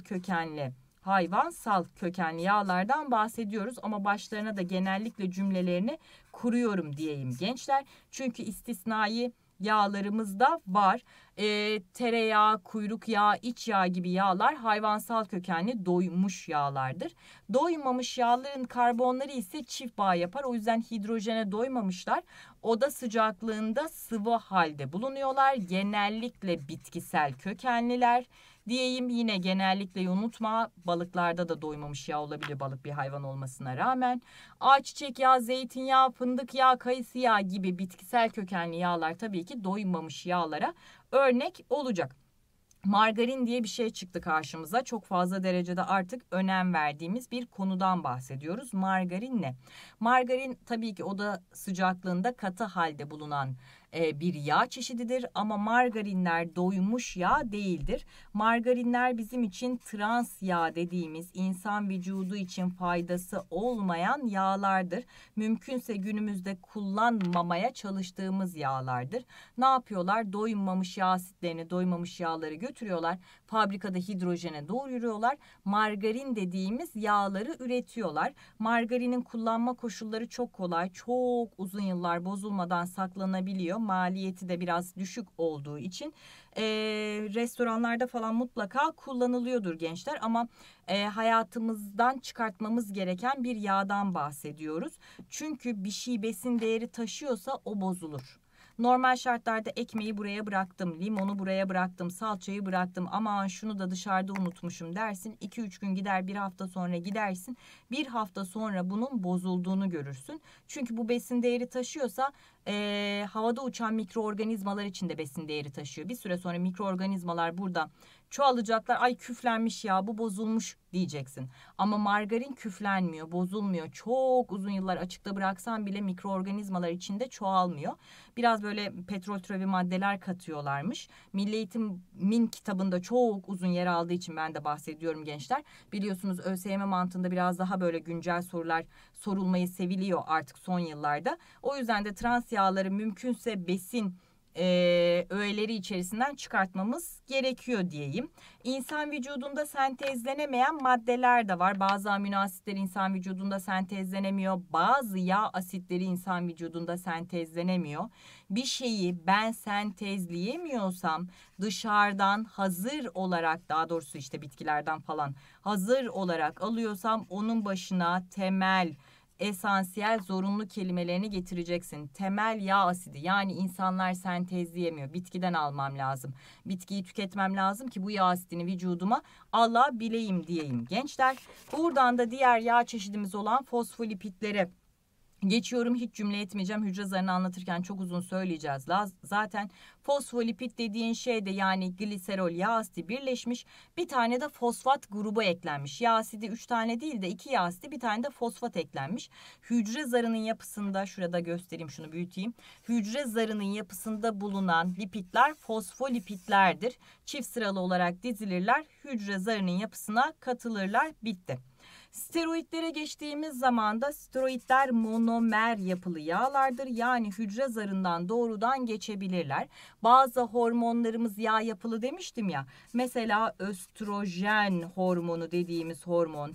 kökenli yağlardan bahsediyoruz ama başlarına da genellikle cümlelerini kuruyorum diyeyim gençler. Çünkü istisnai yağlarımız da var. Tereyağı, kuyruk yağı, iç yağ gibi yağlar hayvansal kökenli doymuş yağlardır. Doymamış yağların karbonları ise çift bağ yapar. O yüzden hidrojene doymamışlar. Oda sıcaklığında sıvı halde bulunuyorlar. Genellikle bitkisel kökenliler diyeyim. Yine genellikle unutma, balıklarda da doymamış yağ olabilir balık bir hayvan olmasına rağmen. Ayçiçek yağı, zeytinyağı, fındık yağı, kayısı yağı gibi bitkisel kökenli yağlar tabii ki doymamış yağlara örnek olacak. Margarin diye bir şey çıktı karşımıza. Çok fazla derecede artık önem verdiğimiz bir konudan bahsediyoruz. Margarin ne? Margarin tabii ki oda sıcaklığında katı halde bulunan bir yağ çeşididir ama margarinler doymuş yağ değildir. Margarinler bizim için trans yağ dediğimiz insan vücudu için faydası olmayan yağlardır. Mümkünse günümüzde kullanmamaya çalıştığımız yağlardır. Ne yapıyorlar? Doymamış yağ asitlerini, doymamış yağları götürüyorlar. Fabrikada hidrojene doğruyorlar. Margarin dediğimiz yağları üretiyorlar. Margarinin kullanma koşulları çok kolay. Çok uzun yıllar bozulmadan saklanabiliyor. Maliyeti de biraz düşük olduğu için restoranlarda falan mutlaka kullanılıyordur gençler. Ama hayatımızdan çıkartmamız gereken bir yağdan bahsediyoruz. Çünkü bir şey besin değeri taşıyorsa o bozulur. Normal şartlarda ekmeği buraya bıraktım, limonu buraya bıraktım, salçayı bıraktım. Aman şunu da dışarıda unutmuşum dersin. 2-3 gün gider, bir hafta sonra gidersin. Bir hafta sonra bunun bozulduğunu görürsün. Çünkü bu besin değeri taşıyorsa havada uçan mikroorganizmalar için de besin değeri taşıyor. Bir süre sonra mikroorganizmalar burada çoğalacaklar. Ay küflenmiş ya, bu bozulmuş diyeceksin. Ama margarin küflenmiyor, bozulmuyor. Çok uzun yıllar açıkta bıraksan bile mikroorganizmalar içinde çoğalmıyor. Biraz böyle petrol türevi maddeler katıyorlarmış. Milli Eğitim'in kitabında çok uzun yer aldığı için ben de bahsediyorum gençler. Biliyorsunuz ÖSYM mantığında biraz daha böyle güncel sorular sorulmayı seviliyor artık son yıllarda. O yüzden de trans yağları mümkünse besin öğeleri içerisinden çıkartmamız gerekiyor diyeyim. İnsan vücudunda sentezlenemeyen maddeler de var. Bazı amino asitler insan vücudunda sentezlenemiyor. Bazı yağ asitleri insan vücudunda sentezlenemiyor. Bir şeyi ben sentezleyemiyorsam dışarıdan hazır olarak, daha doğrusu işte bitkilerden falan hazır olarak alıyorsam onun başına temel esansiyel zorunlu kelimelerini getireceksin. Temel yağ asidi, yani insanlar sentezleyemiyor. Bitkiden almam lazım. Bitkiyi tüketmem lazım ki bu yağ asidini vücuduma alabileyim diyeyim gençler. Buradan da diğer yağ çeşidimiz olan fosfolipidlere geçiyorum. Hiç cümle etmeyeceğim. Hücre zarını anlatırken çok uzun söyleyeceğiz. Zaten fosfolipid dediğin şey de, yani gliserol, yağ asidi birleşmiş. Bir tane de fosfat grubu eklenmiş. Yağ asidi 3 tane değil de 2 yağ asidi, bir tane de fosfat eklenmiş. Hücre zarının yapısında, şurada göstereyim, şunu büyüteyim. Hücre zarının yapısında bulunan lipidler fosfolipidlerdir. Çift sıralı olarak dizilirler. Hücre zarının yapısına katılırlar. Bitti. Steroidlere geçtiğimiz zaman da steroidler monomer yapılı yağlardır. Yani hücre zarından doğrudan geçebilirler. Bazı hormonlarımız yağ yapılı demiştim ya. Mesela östrojen hormonu dediğimiz hormon,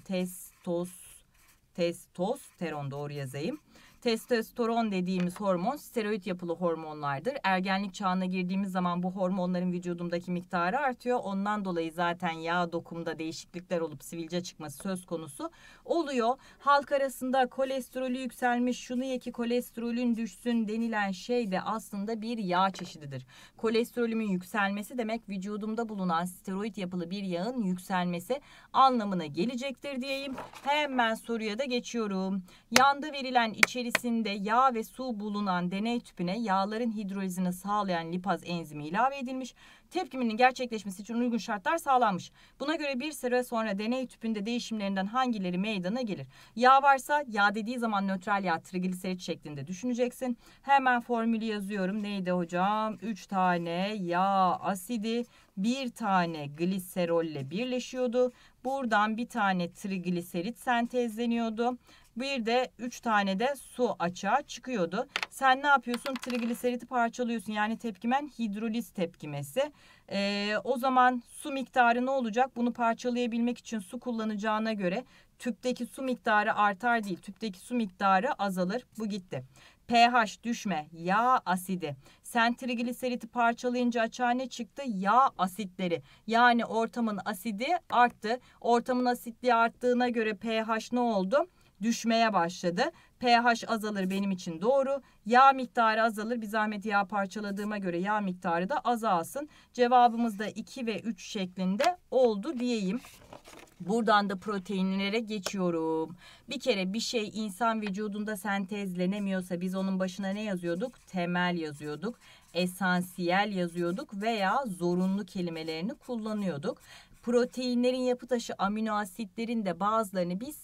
testosteron, doğru yazayım. Testosteron dediğimiz hormon steroid yapılı hormonlardır. Ergenlik çağına girdiğimiz zaman bu hormonların vücudumdaki miktarı artıyor. Ondan dolayı zaten yağ dokumda değişiklikler olup sivilce çıkması söz konusu oluyor. Halk arasında kolesterolü yükselmiş, şunu ye ki kolesterolün düşsün denilen şey de aslında bir yağ çeşididir. Kolesterolümün yükselmesi demek vücudumda bulunan steroid yapılı bir yağın yükselmesi anlamına gelecektir diyeyim. Hemen soruya da geçiyorum. Yanda verilen içerisinde yağ ve su bulunan deney tüpüne yağların hidrolizini sağlayan lipaz enzimi ilave edilmiş. Tepkiminin gerçekleşmesi için uygun şartlar sağlanmış. Buna göre bir süre sonra deney tüpünde değişimlerinden hangileri meydana gelir? Yağ varsa, yağ dediği zaman nötral yağ, trigliserit şeklinde düşüneceksin. Hemen formülü yazıyorum. Neydi hocam? 3 tane yağ asidi, bir tane gliserolle birleşiyordu. Buradan bir tane trigliserit sentezleniyordu. Bir de 3 tane de su açığa çıkıyordu. Sen ne yapıyorsun? Trigliseriti parçalıyorsun. Yani tepkimen hidroliz tepkimesi. O zaman su miktarı ne olacak? Bunu parçalayabilmek için su kullanacağına göre tüpteki su miktarı artar değil. Tüpteki su miktarı azalır. Bu gitti. pH düşme, yağ asidi. Sen trigliseriti parçalayınca açığa ne çıktı? Yağ asitleri. Yani ortamın asidi arttı. Ortamın asitliği arttığına göre pH ne oldu? Düşmeye başladı. pH azalır, benim için doğru. Yağ miktarı azalır. Bir zahmet yağ parçaladığıma göre yağ miktarı da azalsın. Cevabımız da 2 ve 3 şeklinde oldu diyeyim. Buradan da proteinlere geçiyorum. Bir kere bir şey insan vücudunda sentezlenemiyorsa biz onun başına ne yazıyorduk? Temel yazıyorduk, esansiyel yazıyorduk veya zorunlu kelimelerini kullanıyorduk. Proteinlerin yapı taşı amino asitlerin de bazılarını biz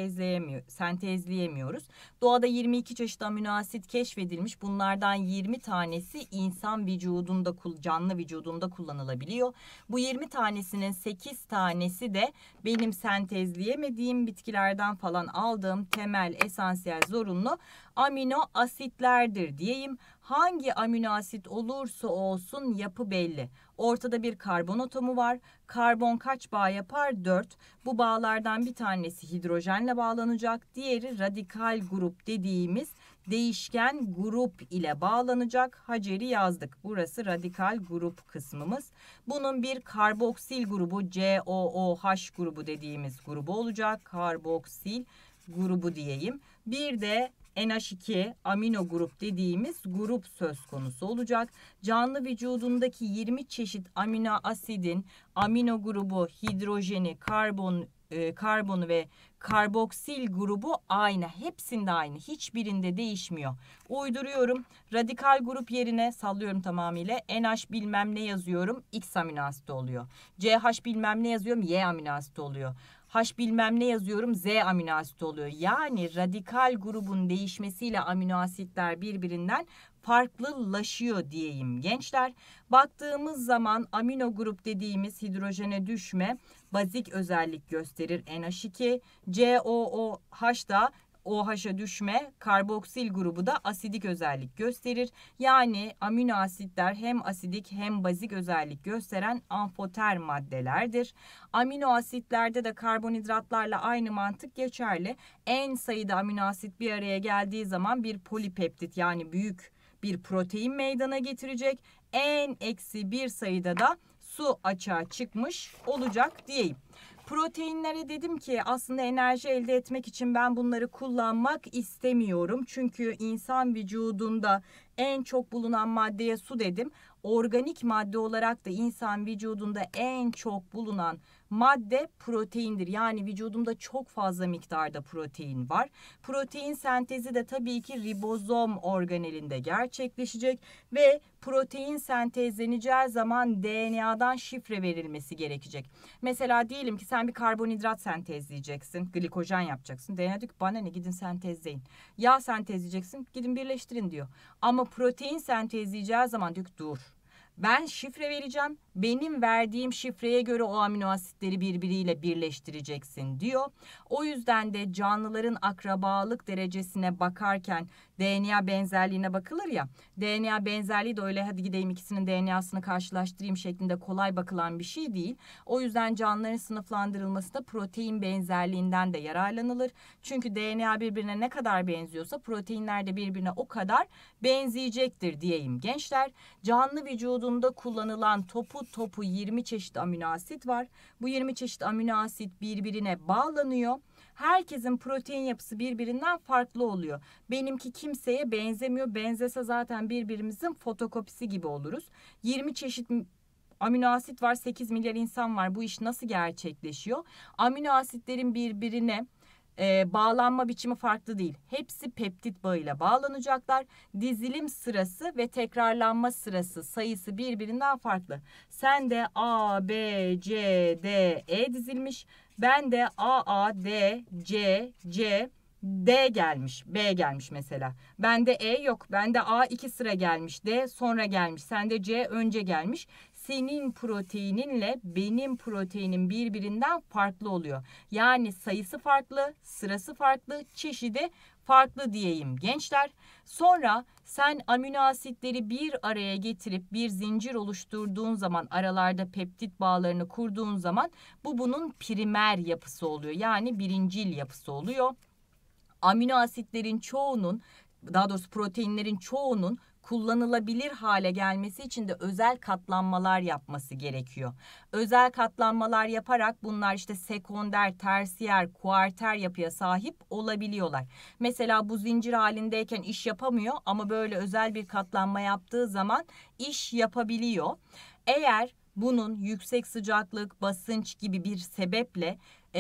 sentezleyemiyoruz. Doğada 22 çeşit amino asit keşfedilmiş. Bunlardan 20 tanesi insan vücudunda, canlı vücudunda kullanılabiliyor. Bu 20 tanesinin 8 tanesi de benim sentezleyemediğim, bitkilerden falan aldığım temel, esansiyel, zorunlu amino asitlerdir diyeyim. Hangi amino asit olursa olsun yapı belli. Ortada bir karbon atomu var. Karbon kaç bağ yapar? 4. Bu bağlardan bir tanesi hidrojenle bağlanacak. Diğeri radikal grup dediğimiz değişken grup ile bağlanacak. Hacer'i yazdık. Burası radikal grup kısmımız. Bunun bir karboksil grubu, COOH grubu dediğimiz grubu olacak. Karboksil grubu diyeyim. Bir de NH2 amino grup dediğimiz grup söz konusu olacak. Canlı vücudundaki 20 çeşit amino asidin amino grubu, hidrojeni, karbonu ve karboksil grubu aynı. Hepsinde aynı. Hiçbirinde değişmiyor. Uyduruyorum. Radikal grup yerine sallıyorum tamamıyla. NH bilmem ne yazıyorum. X amino asit oluyor. CH bilmem ne yazıyorum. Y amino asit oluyor. H bilmem ne yazıyorum, Z amino asit oluyor. Yani radikal grubun değişmesiyle amino asitler birbirinden farklılaşıyor diyeyim gençler. Baktığımız zaman amino grup dediğimiz hidrojene düşme bazik özellik gösterir, NH2. COOH da OH'a düşme, karboksil grubu da asidik özellik gösterir. Yani amino asitler hem asidik hem bazik özellik gösteren amfoter maddelerdir. Amino asitlerde de karbonhidratlarla aynı mantık geçerli. En sayıda amino asit bir araya geldiği zaman bir polipeptit, yani büyük bir protein meydana getirecek. En eksi bir sayıda da su açığa çıkmış olacak diyeyim. Proteinlere dedim ki aslında enerji elde etmek için ben bunları kullanmak istemiyorum. Çünkü insan vücudunda en çok bulunan maddeye su dedim. Organik madde olarak da insan vücudunda en çok bulunan madde proteindir. Yani vücudumda çok fazla miktarda protein var. Protein sentezi de tabii ki ribozom organelinde gerçekleşecek ve protein sentezleneceği zaman DNA'dan şifre verilmesi gerekecek. Mesela diyelim ki sen bir karbonhidrat sentezleyeceksin, glikojen yapacaksın. DNA diyor ki bana ne, gidin sentezleyin. Yağ sentezleyeceksin, gidin birleştirin diyor. Ama protein sentezleyeceği zaman diyor ki dur. Ben şifre vereceğim. Benim verdiğim şifreye göre o amino asitleri birbiriyle birleştireceksin diyor. O yüzden de canlıların akrabalık derecesine bakarken DNA benzerliğine bakılır ya. DNA benzerliği de öyle hadi gideyim ikisinin DNA'sını karşılaştırayım şeklinde kolay bakılan bir şey değil. O yüzden canlıların sınıflandırılmasında protein benzerliğinden de yararlanılır. Çünkü DNA birbirine ne kadar benziyorsa proteinler de birbirine o kadar benzeyecektir diyeyim gençler. Canlı vücudunda kullanılan topu 20 çeşit amino asit var. Bu 20 çeşit amino asit birbirine bağlanıyor. Herkesin protein yapısı birbirinden farklı oluyor. Benimki kimseye benzemiyor. Benzese zaten birbirimizin fotokopisi gibi oluruz. 20 çeşit amino asit var, 8 milyar insan var. Bu iş nasıl gerçekleşiyor? Amino asitlerin birbirine bağlanma biçimi farklı değil. Hepsi peptit bağıyla bağlanacaklar. Dizilim sırası ve tekrarlanma sırası sayısı birbirinden farklı. Sen de A, B, C, D, E dizilmiş. Ben de A, D, C, D gelmiş. B gelmiş mesela. Bende E yok. Bende A 2 sıra gelmiş. D sonra gelmiş. Sende C önce gelmiş. Senin proteininle benim proteinim birbirinden farklı oluyor. Yani sayısı farklı, sırası farklı, çeşidi farklı diyeyim gençler. Sonra sen amino asitleri bir araya getirip bir zincir oluşturduğun zaman, aralarda peptit bağlarını kurduğun zaman bu bunun primer yapısı oluyor. Yani birincil yapısı oluyor. Amino asitlerin çoğunun, daha doğrusu proteinlerin çoğunun kullanılabilir hale gelmesi için de özel katlanmalar yapması gerekiyor. Özel katlanmalar yaparak bunlar işte sekonder, tersiyer, kuarter yapıya sahip olabiliyorlar. Mesela bu zincir halindeyken iş yapamıyor ama böyle özel bir katlanma yaptığı zaman iş yapabiliyor. Eğer bunun yüksek sıcaklık, basınç gibi bir sebeple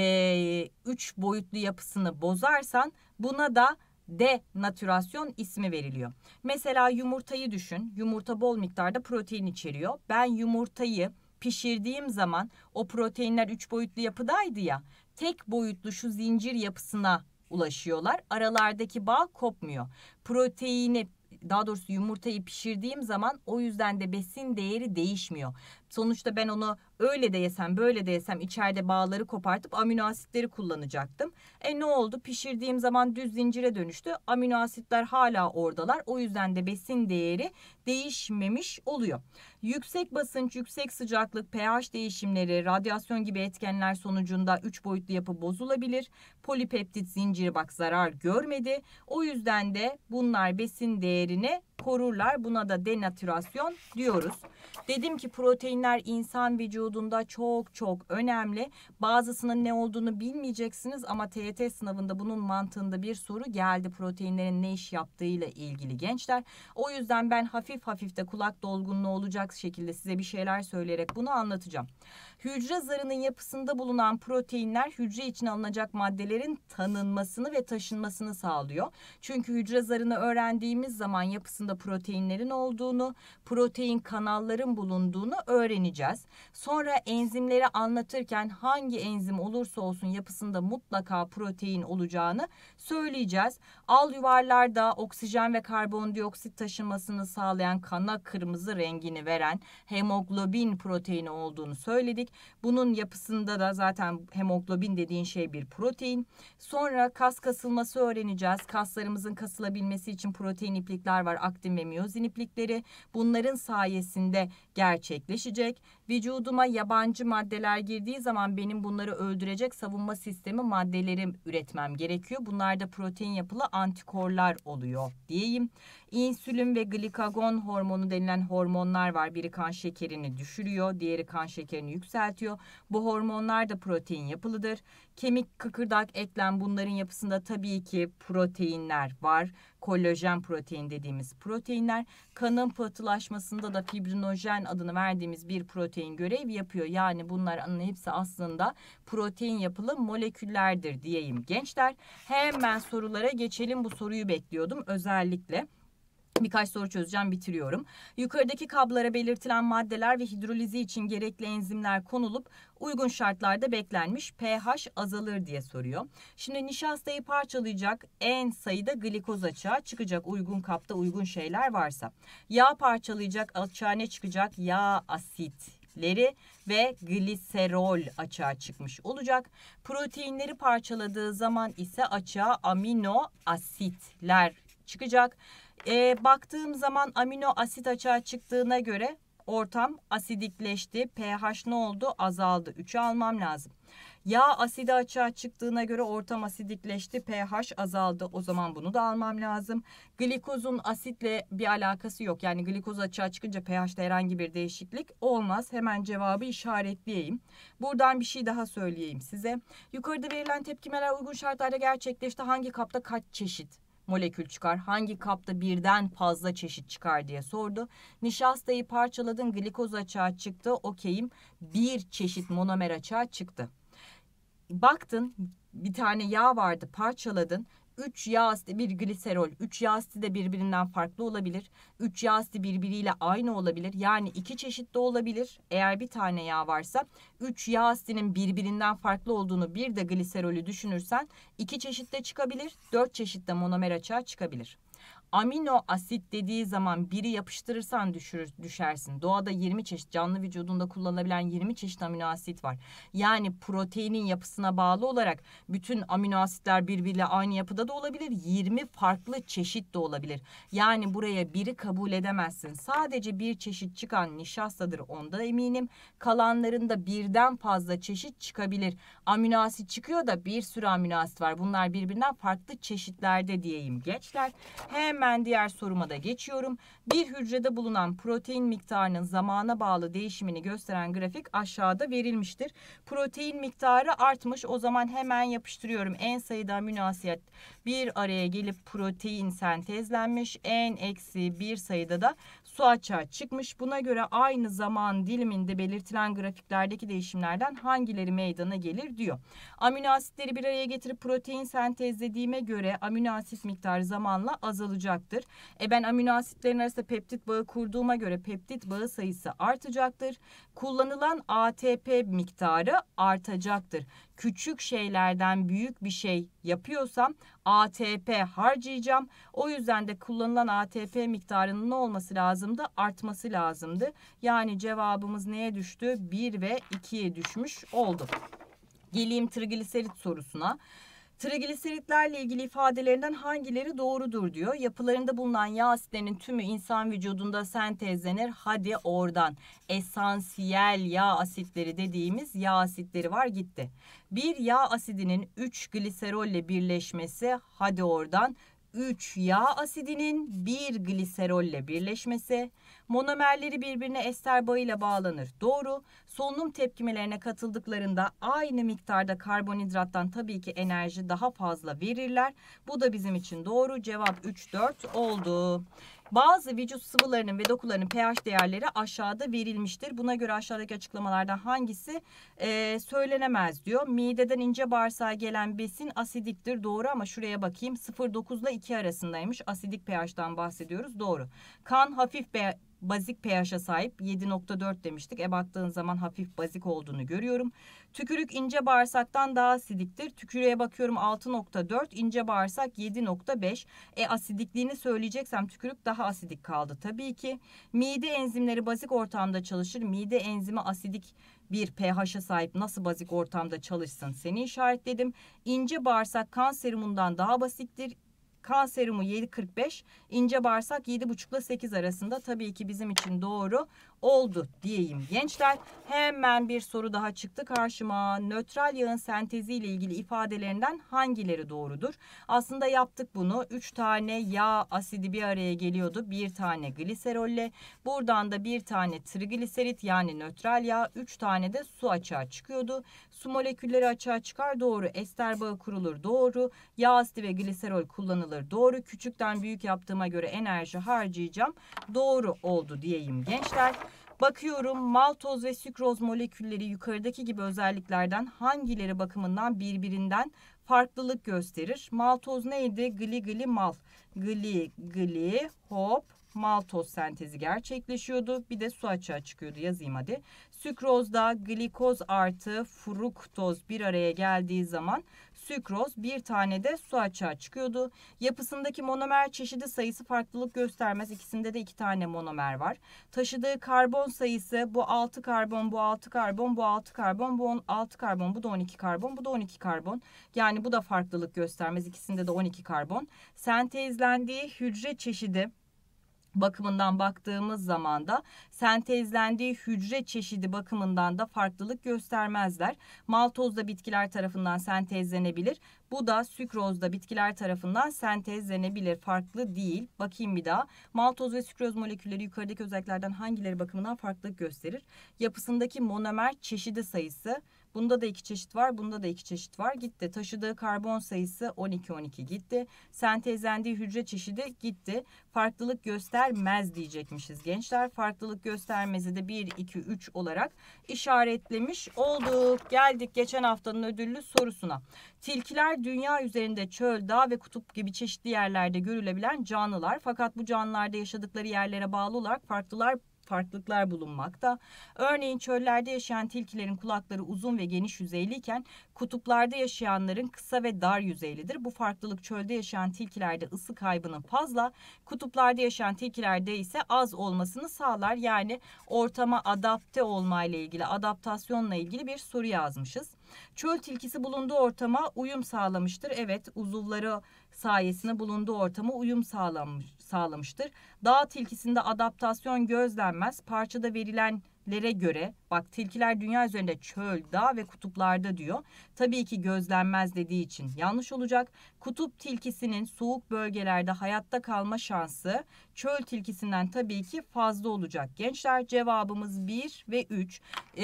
3 boyutlu yapısını bozarsan buna da denatürasyon ismi veriliyor. Mesela yumurtayı düşün. Yumurta bol miktarda protein içeriyor. Ben yumurtayı pişirdiğim zaman o proteinler 3 boyutlu yapıdaydı ya. Tek boyutlu şu zincir yapısına ulaşıyorlar. Aralardaki bağ kopmuyor. Proteini, daha doğrusu yumurtayı pişirdiğim zaman o yüzden de besin değeri değişmiyor. Sonuçta ben onu öyle de yesem böyle de yesem içeride bağları kopartıp amino asitleri kullanacaktım. Ne oldu? Pişirdiğim zaman düz zincire dönüştü. Amino asitler hala oradalar. O yüzden de besin değeri değişmemiş oluyor. Yüksek basınç, yüksek sıcaklık, pH değişimleri, radyasyon gibi etkenler sonucunda 3 boyutlu yapı bozulabilir. Polipeptit zinciri bak zarar görmedi. O yüzden de bunlar besin değerini korurlar. Buna da denatürasyon diyoruz. Dedim ki proteinler insan vücudunda çok önemli. Bazısının ne olduğunu bilmeyeceksiniz ama TYT sınavında bunun mantığında bir soru geldi. Proteinlerin ne iş yaptığıyla ilgili gençler. O yüzden ben hafif de kulak dolgunluğu olacak şekilde size bir şeyler söyleyerek bunu anlatacağım. Hücre zarının yapısında bulunan proteinler hücre için alınacak maddelerin tanınmasını ve taşınmasını sağlıyor. Çünkü hücre zarını öğrendiğimiz zaman yapısında proteinlerin olduğunu, protein kanalların bulunduğunu öğreneceğiz. Sonra enzimleri anlatırken hangi enzim olursa olsun yapısında mutlaka protein olacağını söyleyeceğiz. Al yuvarlarda oksijen ve karbondioksit taşınmasını sağlayan kana kırmızı rengini veren hemoglobin proteini olduğunu söyledik. Bunun yapısında da zaten hemoglobin dediğin şey bir protein. Sonra kas kasılması öğreneceğiz. Kaslarımızın kasılabilmesi için protein iplikler var. Aktin ve miyozin iplikleri. Bunların sayesinde gerçekleşecek. Vücuduma yabancı maddeler girdiği zaman benim bunları öldürecek savunma sistemi maddeleri üretmem gerekiyor. Bunlar da protein yapılı antikorlar oluyor diyeyim. İnsülin ve glikagon hormonu denilen hormonlar var. Biri kan şekerini düşürüyor, diğeri kan şekerini yükseltiyor. Bu hormonlar da protein yapılıdır. Kemik, kıkırdak, eklem, bunların yapısında tabii ki proteinler var. Kolajen protein dediğimiz proteinler. Kanın pıhtılaşmasında da fibrinojen adını verdiğimiz bir protein görev yapıyor. Yani bunların hepsi aslında protein yapılı moleküllerdir diyeyim gençler. Hemen sorulara geçelim. Bu soruyu bekliyordum özellikle. Birkaç soru çözeceğim, bitiriyorum. Yukarıdaki kablara belirtilen maddeler ve hidrolizi için gerekli enzimler konulup uygun şartlarda beklenmiş pH azalır diye soruyor. Şimdi nişastayı parçalayacak en sayıda glikoz açığa çıkacak uygun kapta uygun şeyler varsa. Yağ parçalayacak açığa ne çıkacak? Yağ asitleri ve gliserol açığa çıkmış olacak. Proteinleri parçaladığı zaman ise açığa amino asitler çıkacak. Baktığım zaman amino asit açığa çıktığına göre ortam asidikleşti. pH ne oldu? Azaldı. 3'ü almam lazım. Yağ asidi açığa çıktığına göre ortam asidikleşti. pH azaldı. O zaman bunu da almam lazım. Glikozun asitle bir alakası yok. Yani glikoz açığa çıkınca pH'te herhangi bir değişiklik olmaz. Hemen cevabı işaretleyeyim. Buradan bir şey daha söyleyeyim size. Yukarıda verilen tepkimeler uygun şartlarda gerçekleşti. Hangi kapta kaç çeşit molekül çıkar? Hangi kapta birden fazla çeşit çıkar diye sordu. Nişastayı parçaladın, glikoz açığa çıktı. Okeyim. Bir çeşit monomer açığa çıktı. Baktın bir tane yağ vardı, parçaladın. 3 yağ asidi, bir gliserol. 3 yağ asidi de birbirinden farklı olabilir. 3 yağ asidi birbiriyle aynı olabilir. Yani 2 çeşit de olabilir. Eğer bir tane yağ varsa 3 yağ asidinin birbirinden farklı olduğunu, bir de gliserolü düşünürsen 2 çeşit de çıkabilir. 4 çeşit de monomer açığa çıkabilir. Amino asit dediği zaman biri yapıştırırsan düşersin. Doğada 20 çeşit, canlı vücudunda kullanılabilen 20 çeşit amino asit var. Yani proteinin yapısına bağlı olarak bütün amino asitler birbiriyle aynı yapıda da olabilir. 20 farklı çeşit de olabilir. Yani buraya biri kabul edemezsin. Sadece bir çeşit çıkan nişastadır, onda eminim. Kalanlarında birden fazla çeşit çıkabilir. Amino asit çıkıyor da bir sürü amino asit var. Bunlar birbirinden farklı çeşitlerde diyeyim gençler. Hemen diğer soruma da geçiyorum. Bir hücrede bulunan protein miktarının zamana bağlı değişimini gösteren grafik aşağıda verilmiştir. Protein miktarı artmış. O zaman hemen yapıştırıyorum. En sayıda amino asit bir araya gelip protein sentezlenmiş. En eksi bir sayıda da su açığa çıkmış. Buna göre aynı zaman diliminde belirtilen grafiklerdeki değişimlerden hangileri meydana gelir diyor. Amino asitleri bir araya getirip protein sentezlediğime göre amino asit miktarı zamanla azalacaktır. Ben amino asitlerin arasında peptit bağı kurduğuma göre peptit bağı sayısı artacaktır. Kullanılan ATP miktarı artacaktır. Küçük şeylerden büyük bir şey yapıyorsam ATP harcayacağım. O yüzden de kullanılan ATP miktarının ne olması lazımdı? Artması lazımdı. Yani cevabımız neye düştü? 1 ve 2'ye düşmüş oldu. Geleyim trigliserit sorusuna. Trigliseritlerle ilgili ifadelerinden hangileri doğrudur diyor. Yapılarında bulunan yağ asitlerinin tümü insan vücudunda sentezlenir. Hadi oradan. Esansiyel yağ asitleri dediğimiz yağ asitleri var, gitti. Bir yağ asidinin 3 gliserolle birleşmesi, hadi oradan. 3 yağ asidinin 1 gliserolle birleşmesi. Monomerleri birbirine ester bağıyla bağlanır. Doğru. Solunum tepkimelerine katıldıklarında aynı miktarda karbonhidrattan tabii ki enerji daha fazla verirler. Bu da bizim için doğru. Cevap 3-4 oldu. Bazı vücut sıvılarının ve dokularının pH değerleri aşağıda verilmiştir. Buna göre aşağıdaki açıklamalardan hangisi söylenemez diyor. Mideden ince bağırsağa gelen besin asidiktir. Doğru ama şuraya bakayım. 0,9 ile 2 arasındaymış. Asidik pH'tan bahsediyoruz. Doğru. Kan hafif bazik pH'e sahip, 7,4 demiştik. Baktığın zaman hafif bazik olduğunu görüyorum. Tükürük ince bağırsaktan daha asidiktir. Tükürüğe bakıyorum 6,4, ince bağırsak 7,5. Asidikliğini söyleyeceksem tükürük daha asidik kaldı tabii ki. Mide enzimleri bazik ortamda çalışır. Mide enzimi asidik bir pH'e sahip, nasıl bazik ortamda çalışsın, seni işaretledim. İnce bağırsak kan serumundan daha basittir. Kan serumu 7.45, ince bağırsak 7.5 ile 8 arasında. Tabii ki bizim için doğru oldu diyeyim gençler. Hemen bir soru daha çıktı karşıma. Nötral yağın sentezi ile ilgili ifadelerinden hangileri doğrudur? Aslında yaptık bunu. 3 tane yağ asidi bir araya geliyordu. 1 tane gliserolle. Buradan da 1 tane trigliserit yani nötral yağ. 3 tane de su açığa çıkıyordu. Su molekülleri açığa çıkar. Doğru. Ester bağı kurulur. Doğru. Yağ asidi ve gliserol kullanılır. Doğru. Küçükten büyük yaptığıma göre enerji harcayacağım. Doğru oldu diyeyim gençler. Bakıyorum, maltoz ve sükroz molekülleri yukarıdaki gibi özelliklerden hangileri bakımından birbirinden farklılık gösterir? Maltoz neydi? Gli mal. Gli hop maltoz sentezi gerçekleşiyordu. Bir de su açığa çıkıyordu. Yazayım hadi. Sükrozda glikoz artı fruktoz bir araya geldiği zaman sükroz, bir tane de su açığa çıkıyordu. Yapısındaki monomer çeşidi sayısı farklılık göstermez. İkisinde de 2 tane monomer var. Taşıdığı karbon sayısı bu 6 karbon, bu 6 karbon, bu 6 karbon, bu 6 karbon, bu da 12 karbon, bu da 12 karbon. Yani bu da farklılık göstermez. İkisinde de 12 karbon. Sentezlendiği hücre çeşidi bakımından baktığımız zaman da sentezlendiği hücre çeşidi bakımından da farklılık göstermezler. Maltozda bitkiler tarafından sentezlenebilir. Bu da sükrozda bitkiler tarafından sentezlenebilir. Farklı değil. Bakayım bir daha. Maltoz ve sükroz molekülleri yukarıdaki özelliklerden hangileri bakımından farklılık gösterir? Yapısındaki monomer çeşidi sayısı. Bunda da 2 çeşit var. Bunda da 2 çeşit var. Gitti. Taşıdığı karbon sayısı 12 gitti. Sentezlendiği hücre çeşidi gitti. Farklılık göstermez diyecekmişiz gençler. Farklılık göstermezi de 1, 2, 3 olarak işaretlemiş olduk. Geldik geçen haftanın ödüllü sorusuna. Tilkiler dünya üzerinde çöl, dağ ve kutup gibi çeşitli yerlerde görülebilen canlılar. Fakat bu canlılarda yaşadıkları yerlere bağlı olarak farklılıklar bulunmakta. Örneğin çöllerde yaşayan tilkilerin kulakları uzun ve geniş yüzeyliyken kutuplarda yaşayanların kısa ve dar yüzeylidir. Bu farklılık çölde yaşayan tilkilerde ısı kaybının fazla, kutuplarda yaşayan tilkilerde ise az olmasını sağlar. Yani ortama adapte olma ile ilgili, adaptasyonla ilgili bir soru yazmışız. Çöl tilkisi bulunduğu ortama uyum sağlamıştır. Evet, uzuvları sayesinde bulunduğu ortama uyum sağlamıştır. Dağ tilkisinde adaptasyon gözlenmez. Parçada verilenlere göre bak tilkiler dünya üzerinde çöl, dağ ve kutuplarda diyor. Tabii ki gözlenmez dediği için yanlış olacak. Kutup tilkisinin soğuk bölgelerde hayatta kalma şansı çöl tilkisinden tabii ki fazla olacak. Gençler cevabımız 1 ve 3.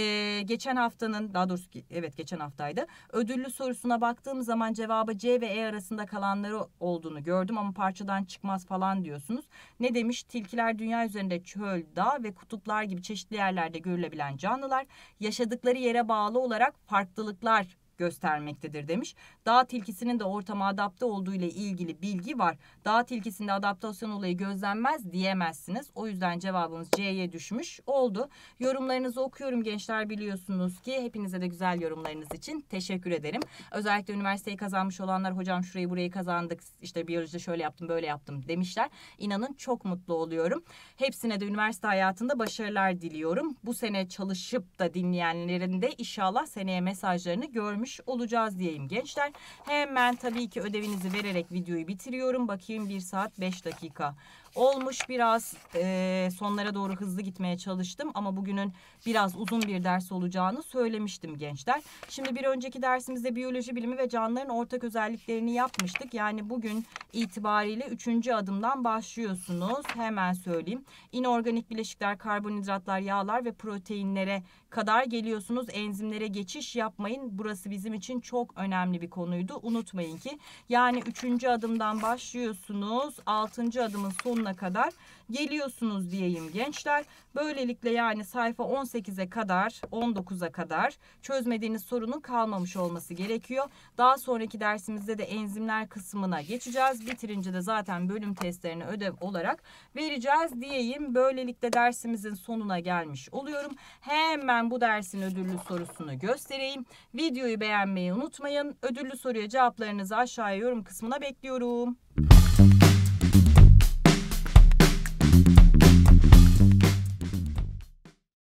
Geçen haftanın geçen haftaydı. Ödüllü sorusuna baktığım zaman cevabı C ve E arasında kalanları olduğunu gördüm ama parçadan çıkmaz falan diyorsunuz. Ne demiş? Tilkiler dünya üzerinde çöl, dağ ve kutuplar gibi çeşitli yerlerde görülebilen canlılar, yaşadıkları yere bağlı olarak farklılıklar göstermektedir demiş. Dağ tilkisinin de ortama adapte olduğu ile ilgili bilgi var. Dağ tilkisinde adaptasyon olayı gözlenmez diyemezsiniz. O yüzden cevabımız C'ye düşmüş oldu. Yorumlarınızı okuyorum gençler, biliyorsunuz ki. Hepinize de güzel yorumlarınız için teşekkür ederim. Özellikle üniversiteyi kazanmış olanlar, hocam şurayı burayı kazandık, işte biyolojide şöyle yaptım böyle yaptım demişler. İnanın çok mutlu oluyorum. Hepsine de üniversite hayatında başarılar diliyorum. Bu sene çalışıp da dinleyenlerin de inşallah seneye mesajlarını görmüş olacağız diyeyim gençler. Hemen tabii ki ödevinizi vererek videoyu bitiriyorum. Bakayım 1 saat 5 dakika olmuş. Biraz sonlara doğru hızlı gitmeye çalıştım ama bugünün biraz uzun bir ders olacağını söylemiştim gençler. Şimdi bir önceki dersimizde biyoloji bilimi ve canlıların ortak özelliklerini yapmıştık. Yani bugün itibariyle 3. adımdan başlıyorsunuz. Hemen söyleyeyim. İnorganik bileşikler, karbonhidratlar, yağlar ve proteinlere kadar geliyorsunuz. Enzimlere geçiş yapmayın. Burası bizim için çok önemli bir konuydu. Unutmayın ki yani 3. adımdan başlıyorsunuz. 6. adımın sonuna kadar geliyorsunuz diyeyim gençler. Böylelikle yani sayfa 18'e kadar 19'a kadar çözmediğiniz sorunun kalmamış olması gerekiyor. Daha sonraki dersimizde de enzimler kısmına geçeceğiz. Bitirince de zaten bölüm testlerini ödev olarak vereceğiz diyeyim. Böylelikle dersimizin sonuna gelmiş oluyorum. Hemen bu dersin ödüllü sorusunu göstereyim. Videoyu beğenmeyi unutmayın. Ödüllü soruya cevaplarınızı aşağıya yorum kısmına bekliyorum.